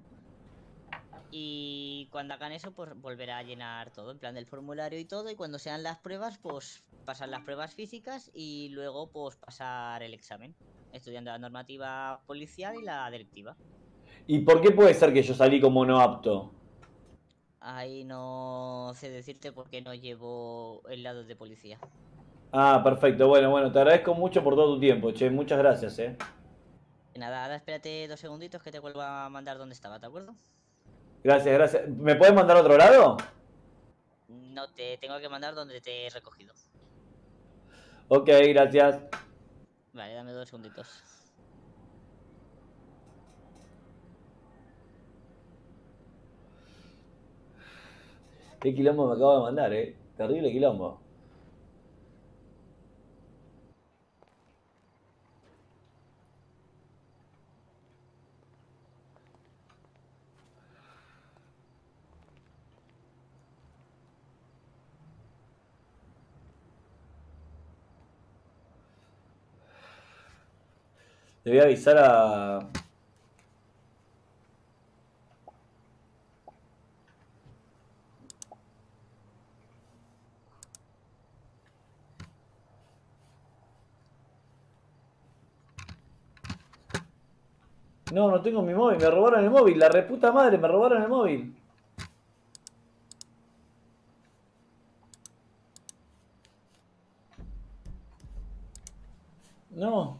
Y cuando hagan eso, pues volverá a llenar todo, en plan del formulario y todo. Y cuando sean las pruebas, pues pasar las pruebas físicas y luego pues pasar el examen, estudiando la normativa policial y la delictiva. ¿Y por qué puede ser que yo salí como no apto? Ahí no sé decirte por qué no llevo el lado de policía. Ah, perfecto. Bueno, te agradezco mucho por todo tu tiempo, che. Muchas gracias, Nada, ahora espérate 2 segunditos que te vuelvo a mandar donde estaba, ¿de acuerdo? Gracias. ¿Me puedes mandar a otro lado? No te tengo que mandar donde te he recogido. Ok, gracias. Vale, dame 2 segunditos. Qué quilombo me acabo de mandar, Terrible quilombo. Le voy a avisar a... No tengo mi móvil. Me robaron el móvil. La reputa madre, me robaron el móvil. No.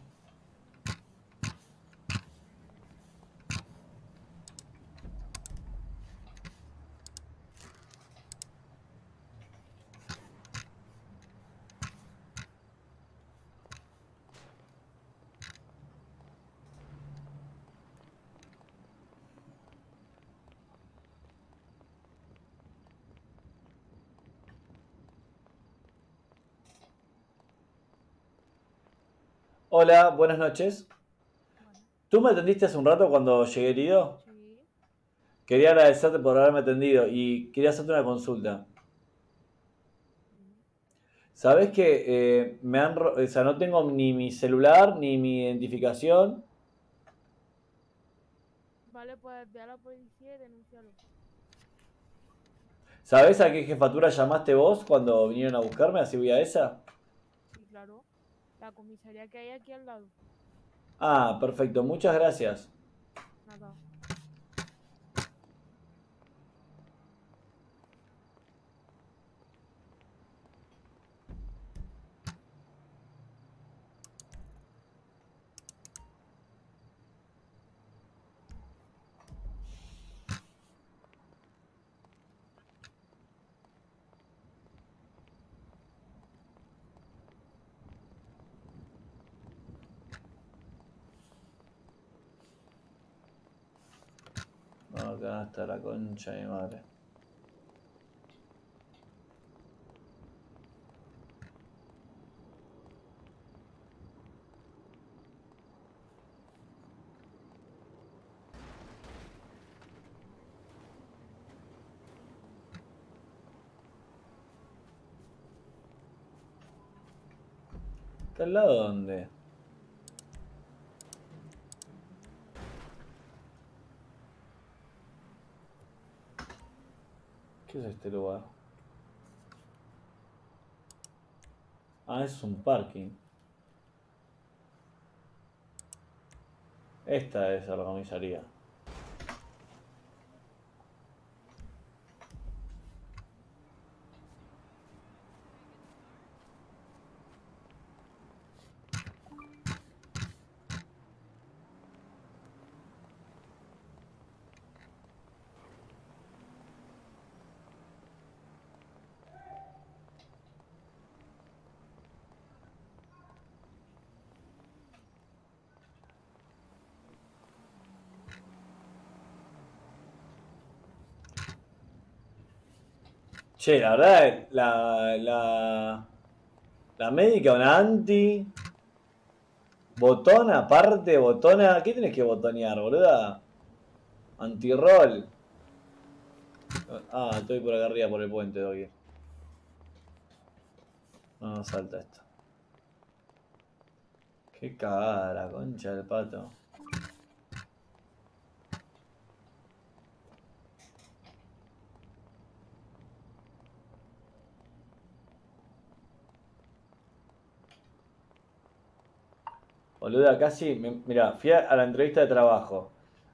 Hola, buenas noches. Bueno, ¿Tú me atendiste hace un rato cuando llegué herido? sí. Quería agradecerte por haberme atendido y quería hacerte una consulta. Mm. ¿Sabés que o sea, no tengo ni mi celular ni mi identificación? Vale, pues ve a la policía y denúncialo. ¿Sabés a qué jefatura llamaste vos cuando vinieron a buscarme? Así voy a esa. Sí, claro. La comisaría que hay aquí al lado. Ah, perfecto. Muchas gracias. Nada. acá está la concha de mi madre. ¿Está al lado dónde? ¿Qué es este lugar? Ah, es un parking. Esta es la comisaría. Che, la verdad, la médica, una anti. Botona, aparte, botona. ¿Qué tenés que botonear, boluda? Anti-roll. Ah, estoy por acá arriba por el puente, Doggy. No, salta esto. Qué cagada la concha del pato. Boluda, casi. Mira, fui a la entrevista de trabajo.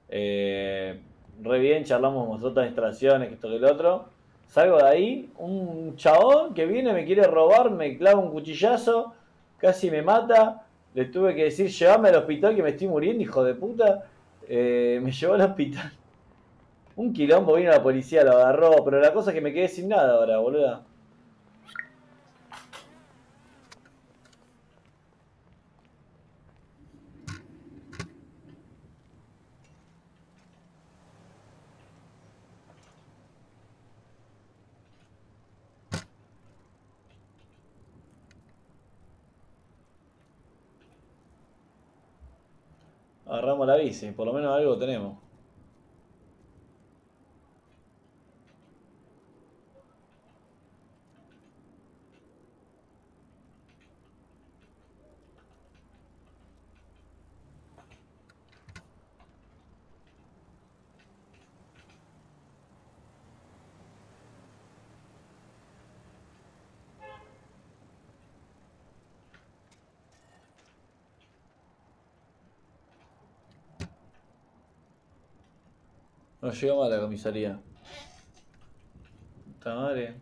Re bien, charlamos, mostró otras instalaciones, que esto que el otro. Salgo de ahí, un chabón que viene, me quiere robar, me clava un cuchillazo, casi me mata. Le tuve que decir, llévame al hospital que me estoy muriendo, hijo de puta. Me llevó al hospital. Un quilombo, vino la policía, lo agarró, pero la cosa es que me quedé sin nada ahora, boluda. Agarramos la bici, por lo menos algo tenemos. No llegamos a la comisaría. Puta madre.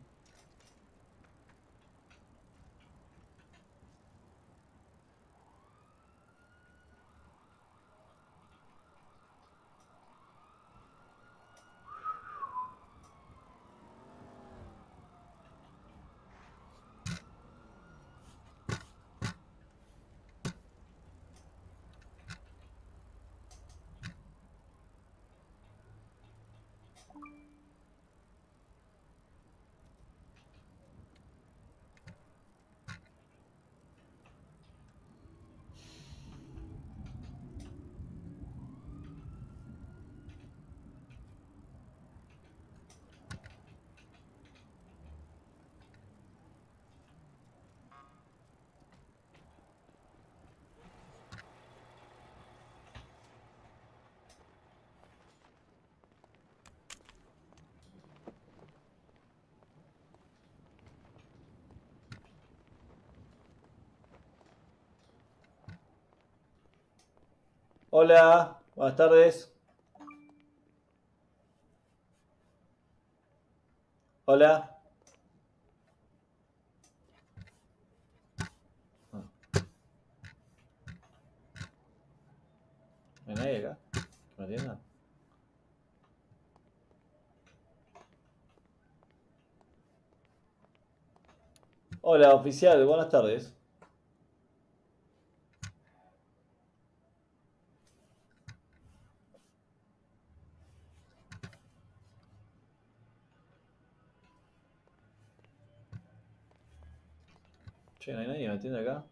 Hola, buenas tardes. Hola. ¿No hay nadie acá? ¿Que me atiendan? Hola, oficial, buenas tardes. Che, no hay nadie, ¿me atiende acá?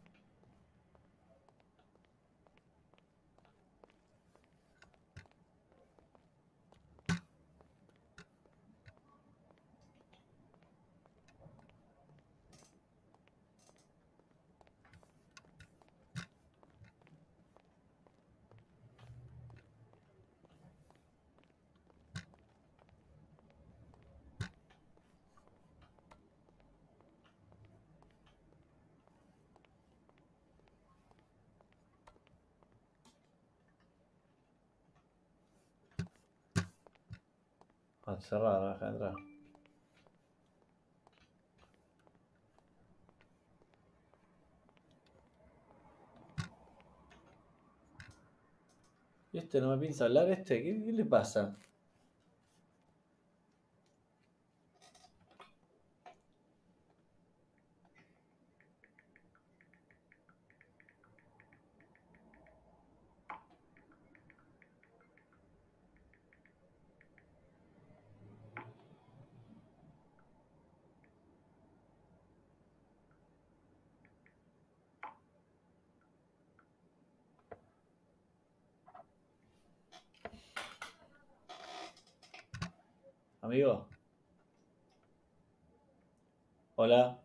Ah, cerrada, no deja de entrar. ¿Y este no me piensa hablar este? ¿Qué le pasa? Amigo. Hola.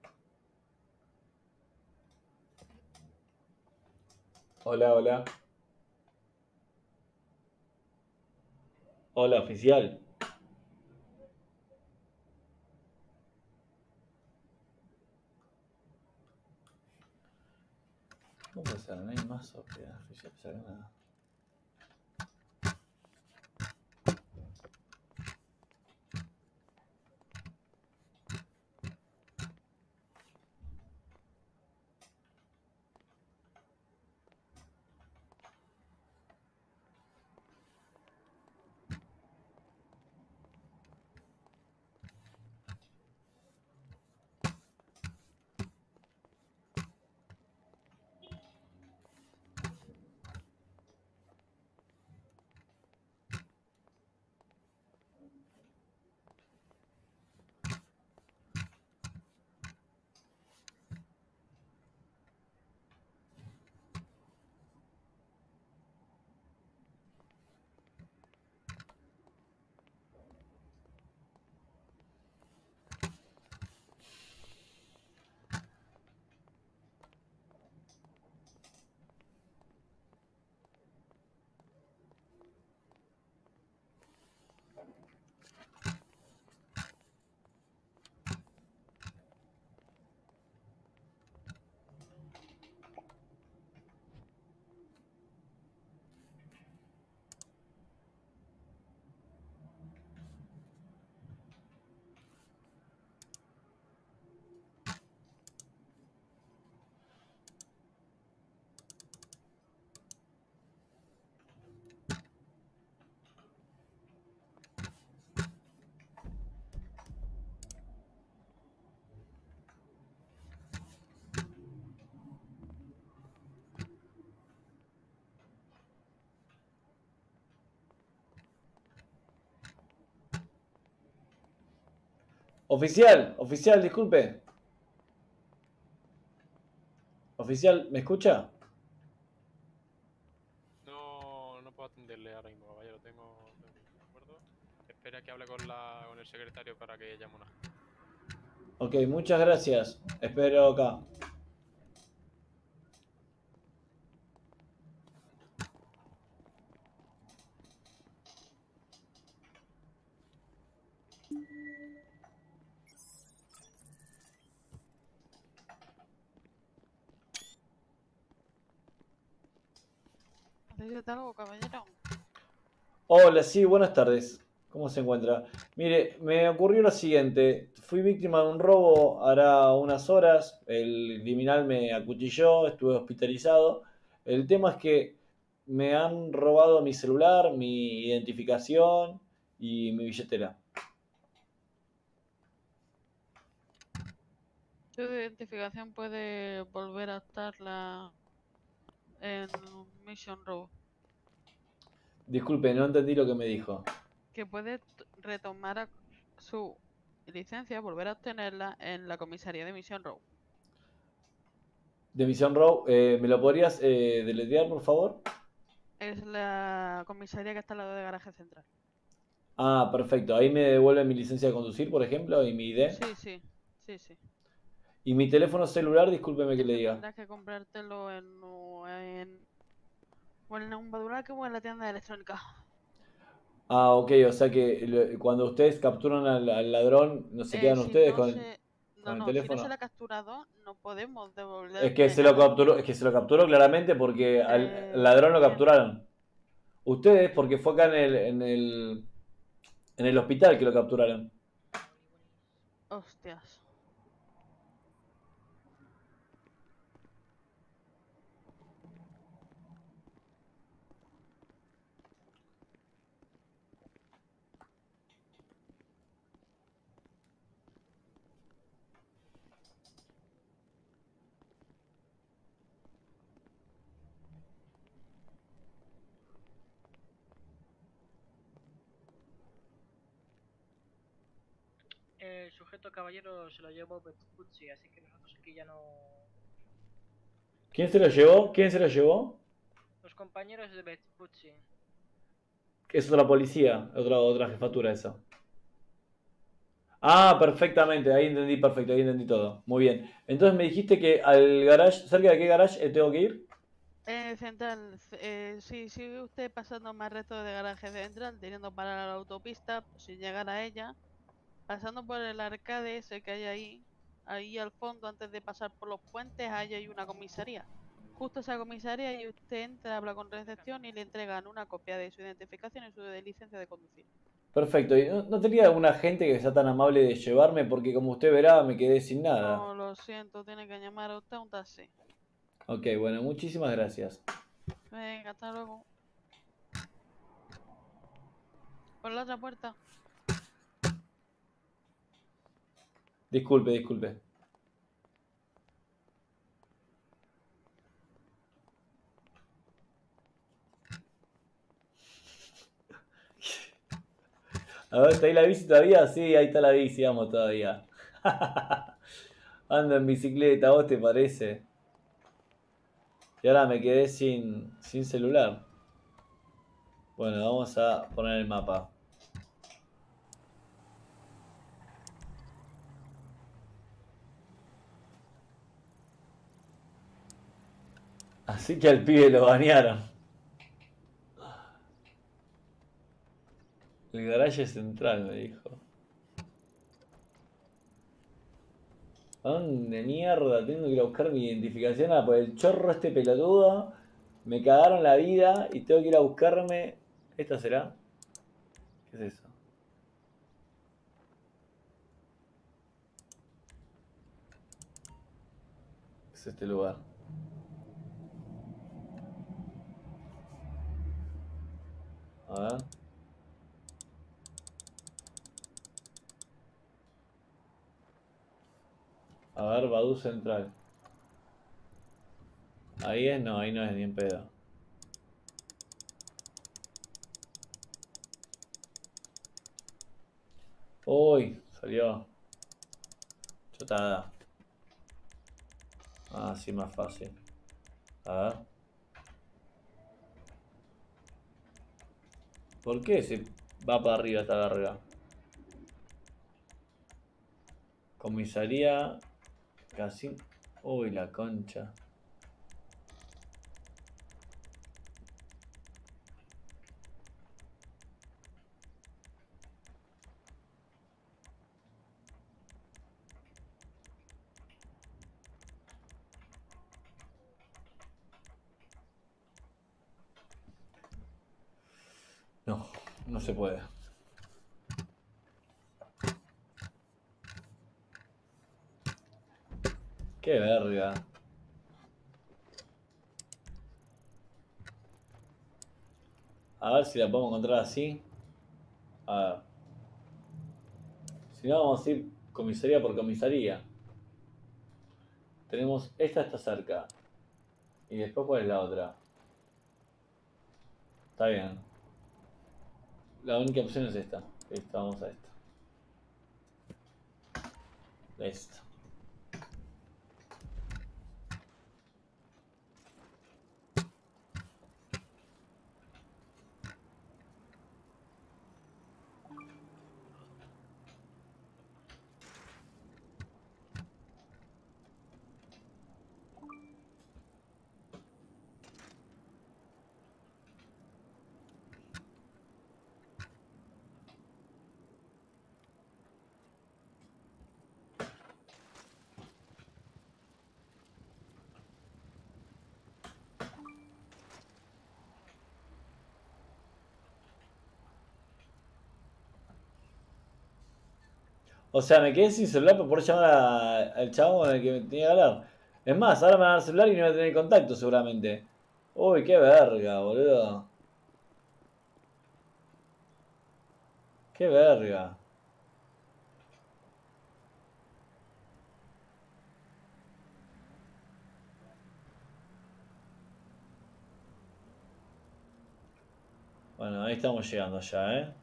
Hola, hola. Hola, oficial. ¿Cómo puede ser? No hay más oficial, nada. Oficial, disculpe. Oficial, ¿me escucha? No puedo atenderle ahora mismo, caballero. Tengo ¿de acuerdo? Espera que hable con el secretario para que llame una. Ok, muchas gracias. Espero acá. ¿Necesita algo, caballero? Hola, sí, buenas tardes. ¿Cómo se encuentra? Mire, me ocurrió lo siguiente. Fui víctima de un robo hará unas horas. El criminal me acuchilló, estuve hospitalizado. El tema es que me han robado mi celular, mi identificación y mi billetera. Su identificación puede volver a estarla en Mission Row. Disculpe, no entendí lo que me dijo. Que puede retomar su licencia, volver a obtenerla en la comisaría de Mission Row. De Mission Row, ¿me lo podrías deletrear, por favor? Es la comisaría que está al lado de garaje central. Ah, perfecto. Ahí me devuelven mi licencia de conducir, por ejemplo, y mi ID. Sí. Y mi teléfono celular, discúlpeme que le Ese diga. tendrás que comprártelo o en un badulaque o en la tienda de electrónica. Ah, ok, o sea que cuando ustedes capturan al ladrón, ¿no se quedan Si ustedes no con se... con el No, si no se teléfono? le ha capturado, no podemos Es que devolverte se lo nada. capturó, es que se lo capturó claramente porque al ladrón lo Bien. capturaron. Ustedes, porque fue acá en el hospital que lo capturaron. Hostias. El sujeto caballero se lo llevó Vespucci, así que nosotros aquí ya no... ¿Quién se lo llevó? ¿Quién se lo llevó? Los compañeros de Vespucci. Es otra policía, otra jefatura eso. Ah, perfectamente, ahí entendí perfecto, ahí entendí todo. Muy bien. Entonces me dijiste que al garage, ¿cerca de qué garage tengo que ir? Central, si sigue usted pasando más resto de garaje central, teniendo parar a la autopista, sin llegar a ella, pasando por el arcade ese que hay ahí al fondo, antes de pasar por los puentes, ahí hay una comisaría. Justo esa comisaría y usted entra, habla con recepción y le entregan una copia de su identificación y su licencia de conducir. Perfecto. ¿Y no tenía alguna gente que sea tan amable de llevarme? Porque como usted verá, me quedé sin nada. No, lo siento, tiene que llamar a usted a un taxi. Ok, bueno, muchísimas gracias. Venga, hasta luego. Por la otra puerta. Disculpe. A ver, ¿está ahí la bici todavía? Sí, ahí está la bici, vamos todavía. Ando en bicicleta, ¿a vos te parece? Y ahora me quedé sin celular. Bueno, vamos a poner el mapa. Así que al pibe lo banearon. El garaje central, me dijo. ¿A dónde mierda tengo que ir a buscar mi identificación? Ah, por el chorro este pelotudo. Me cagaron la vida y tengo que ir a buscarme. ¿Esta será? ¿Qué es eso? Es este lugar. A ver. A ver, Badú Central. Ahí es, no, ahí no es ni en pedo. Uy, salió. Chotada. Ah, sí, más fácil. A ver. ¿Por qué se va para arriba esta verga? Comisaría. Casi. Uy, la concha. No, no se puede. Qué verga. A ver si la podemos encontrar así. A ver. Si no, vamos a ir comisaría por comisaría. Tenemos, esta está cerca. Y después, ¿cuál es la otra? Está bien. La única opción es esta. Listo, vamos a esta. Listo. O sea, me quedé sin celular para poder llamar al chabón con el que me tenía que hablar. Es más, ahora me van a dar el celular y no voy a tener contacto seguramente. Uy, qué verga, boludo. Qué verga. Bueno, ahí estamos llegando ya, ¿eh?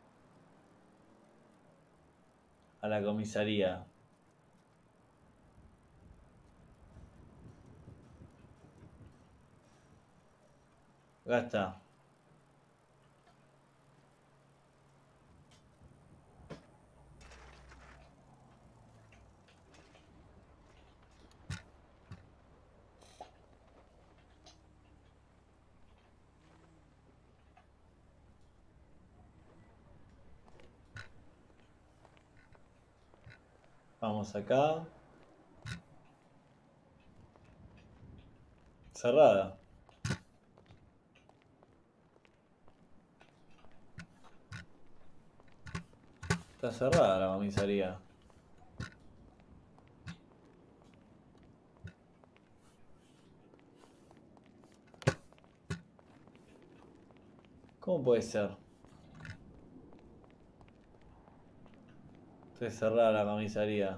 A la comisaría. Acá está. Vamos acá. Cerrada. Está cerrada la comisaría. ¿Cómo puede ser? Está cerrada la comisaría.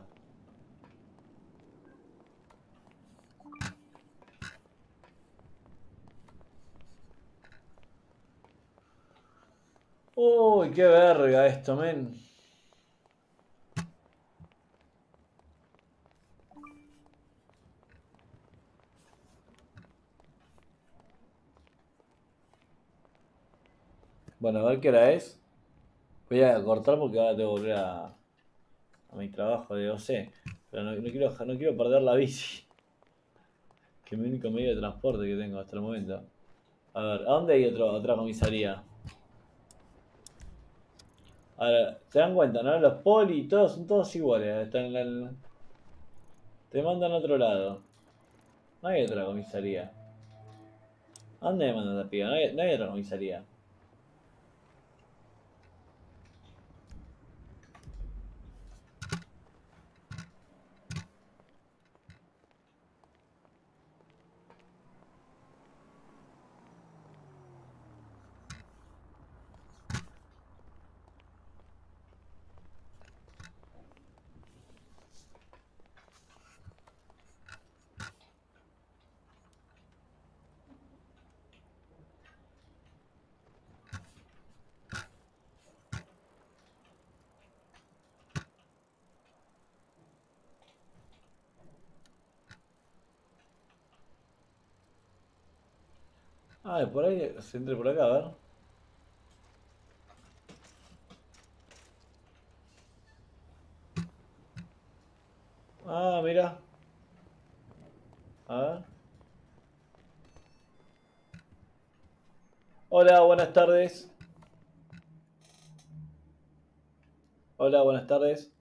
Uy, qué verga esto, men. Bueno, a ver qué hora es. Voy a cortar porque ahora tengo que volver a mi trabajo de OC. Pero no quiero perder la bici. Que es mi único medio de transporte que tengo hasta el momento. A ver, ¿a dónde hay otra comisaría? Ahora, ¿se dan cuenta, no? Los poli, todos son todos iguales. Están te mandan a otro lado. No hay otra comisaría. ¿A dónde me mandan a piba? No hay otra comisaría. Ah, por ahí se entre por acá, a ver. Ah, mira. A ver. Hola, buenas tardes. Hola, buenas tardes.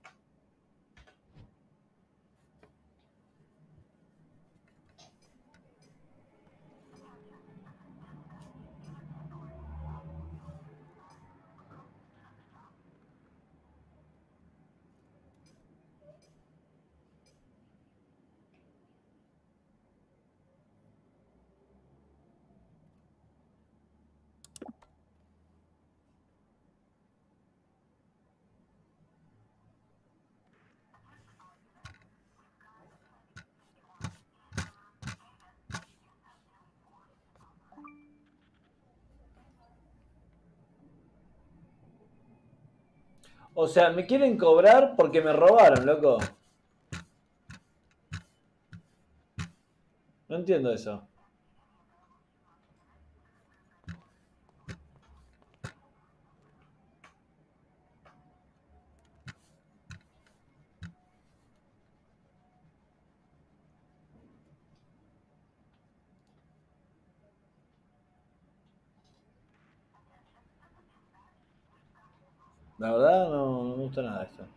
O sea, me quieren cobrar porque me robaron, loco. No entiendo eso. La verdad no me gusta nada esto.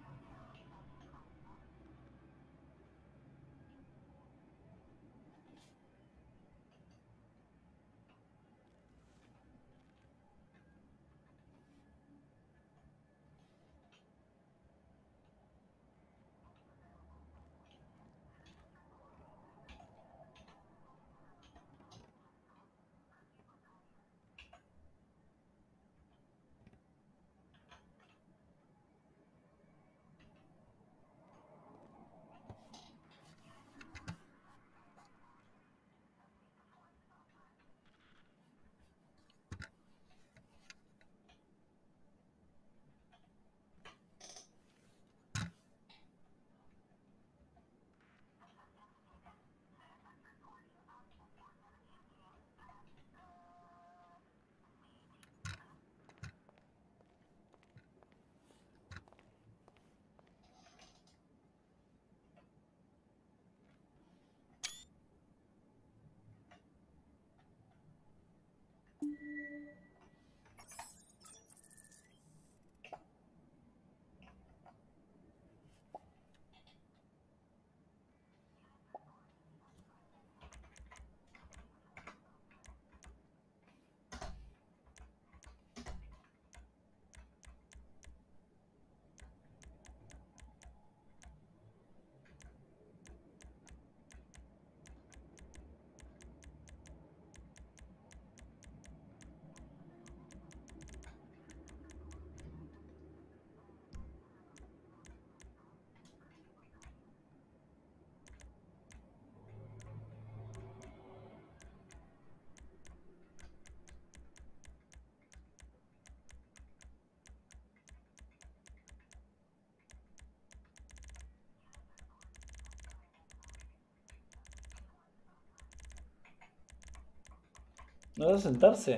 ¿No va a sentarse?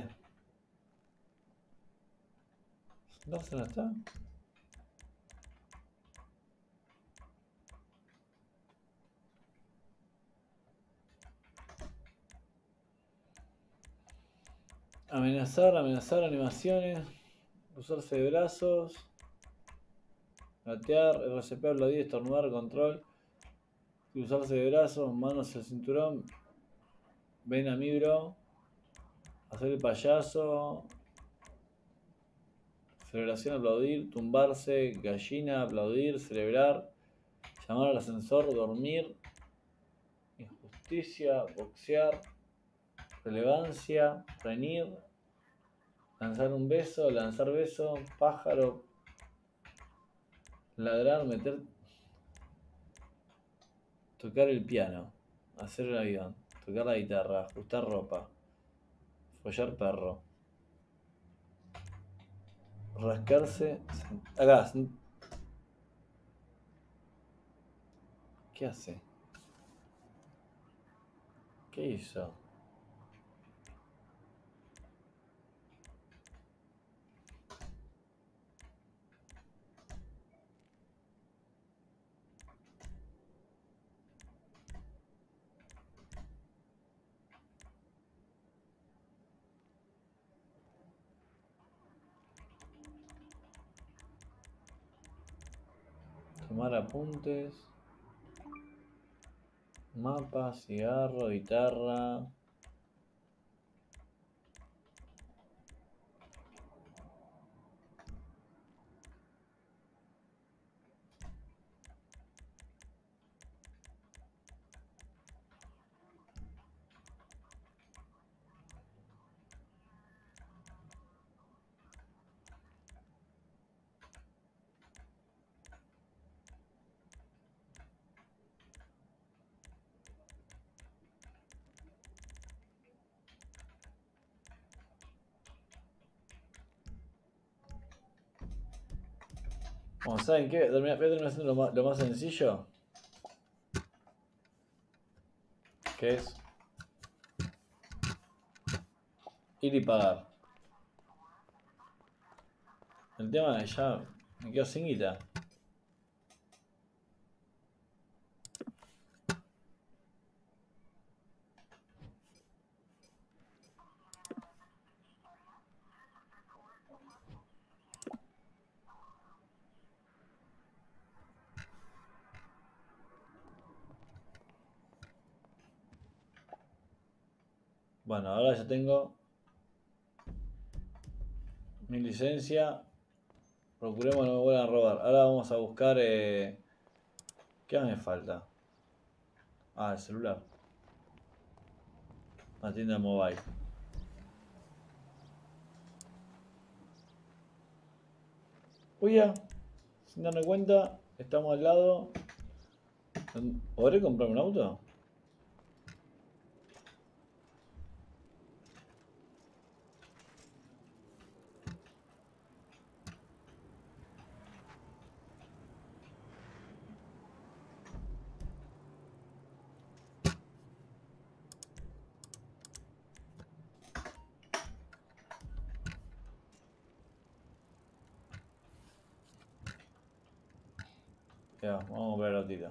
¿Sentarse no está? Amenazar, amenazar, animaciones. Usarse de brazos. Gatear, RCP, aplaudir, estornudar, control. Cruzarse de brazos, manos al cinturón. Ven a mí, bro. Hacer el payaso. Celebración, aplaudir. Tumbarse, gallina, aplaudir, celebrar. Llamar al ascensor, dormir. Injusticia, boxear. Relevancia, reñir. Lanzar un beso, lanzar beso. Pájaro. Ladrar, meter. Tocar el piano. Hacer el avión. Tocar la guitarra. Ajustar ropa. Follar perro. Rascarse. Acá. ¿Qué hace? ¿Qué hizo? Tomar apuntes. Mapa, cigarro, guitarra. Bueno, ¿saben qué? Voy a terminar haciendo lo más sencillo. Que es ir y pagar. El tema es que ya me quedo sin guita. Bueno, ahora ya tengo mi licencia. Procuremos que no me vuelvan a robar. Ahora vamos a buscar... ¿qué más me falta? Ah, el celular. La tienda mobile. Uy, ya. Sin darme cuenta, estamos al lado. ¿Podré comprarme un auto? Ya, vamos a comprar el autito.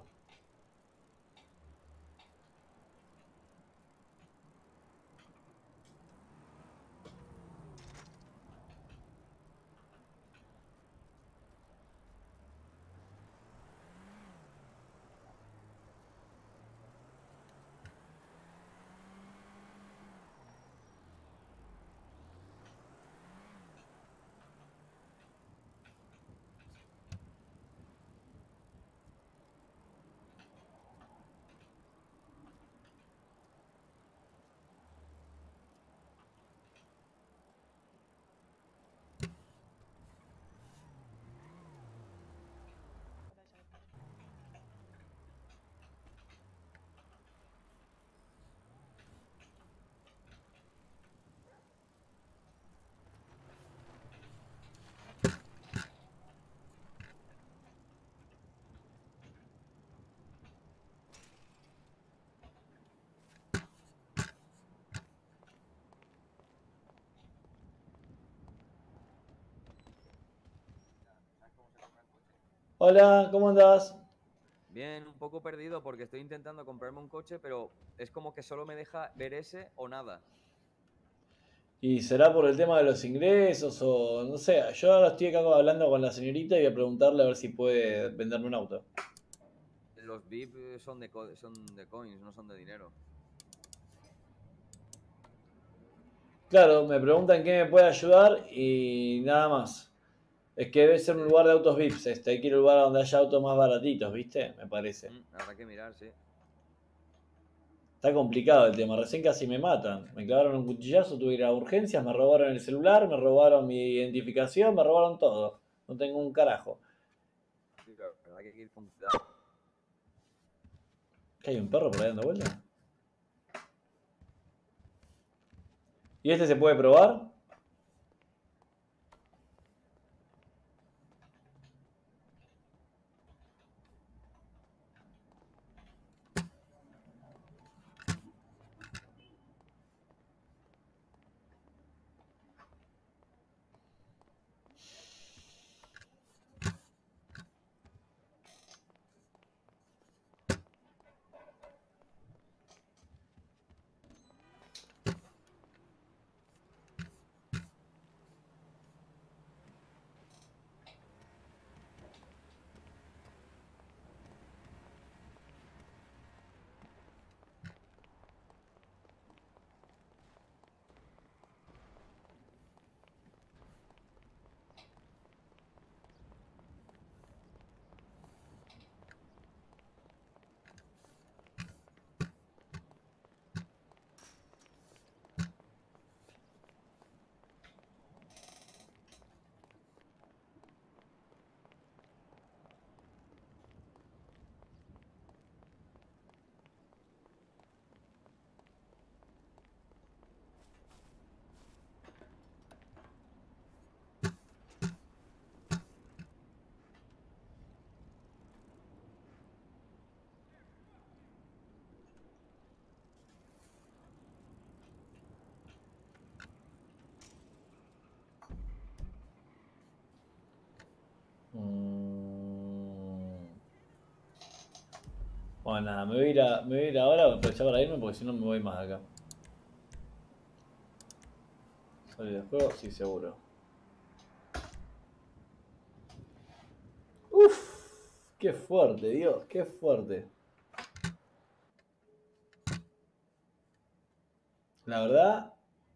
Hola, ¿cómo andás? Bien, un poco perdido porque estoy intentando comprarme un coche, pero es como que solo me deja ver ese o nada. ¿Y será por el tema de los ingresos o no sé? Yo ahora estoy acá hablando con la señorita y voy a preguntarle a ver si puede venderme un auto. Los VIP son de coins, no son de dinero. Claro, me preguntan qué me puede ayudar y nada más. Es que debe ser un lugar de autos VIPs, hay que ir a un lugar donde haya autos más baratitos, ¿viste? Me parece. Habrá que mirar, sí. Está complicado el tema, recién casi me matan. Me clavaron un cuchillazo, tuve que ir a urgencias, me robaron el celular, me robaron mi identificación, me robaron todo. No tengo un carajo. Sí, claro, habrá que ir con cuidado. ¿Qué hay un perro por ahí dando vuelta? ¿Y este se puede probar? Bueno, nada, me voy a ir ahora, aprovechar para irme porque si no me voy más de acá. ¿Salir del juego? Sí, seguro. Uff, qué fuerte, Dios, qué fuerte. La verdad,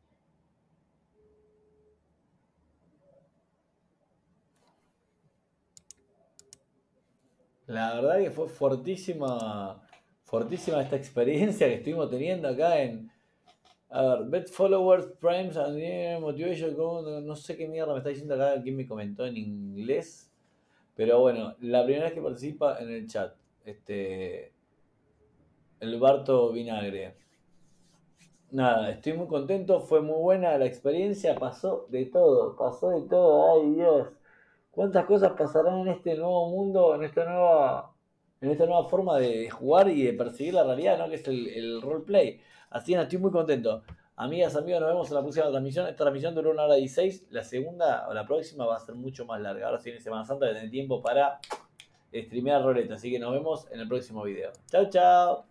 que fue fuertísima, fuertísima esta experiencia que estuvimos teniendo acá en... A ver, Bet Followers, Primes, and Motivation, no sé qué mierda me está diciendo acá, quién me comentó en inglés. Pero bueno, la primera vez que participa en el chat, el Barto Vinagre. Nada, estoy muy contento, fue muy buena la experiencia, pasó de todo, ay Dios. ¿Cuántas cosas pasarán en este nuevo mundo, en esta nueva forma de jugar y de percibir la realidad, ¿no? Que es el roleplay. Así que estoy muy contento. Amigas, amigos, nos vemos en la próxima transmisión. Esta transmisión duró 1 hora 16. La segunda o la próxima va a ser mucho más larga. Ahora sí, en Semana Santa, voy a tener tiempo para streamear roleta. Así que nos vemos en el próximo video. Chao, chao.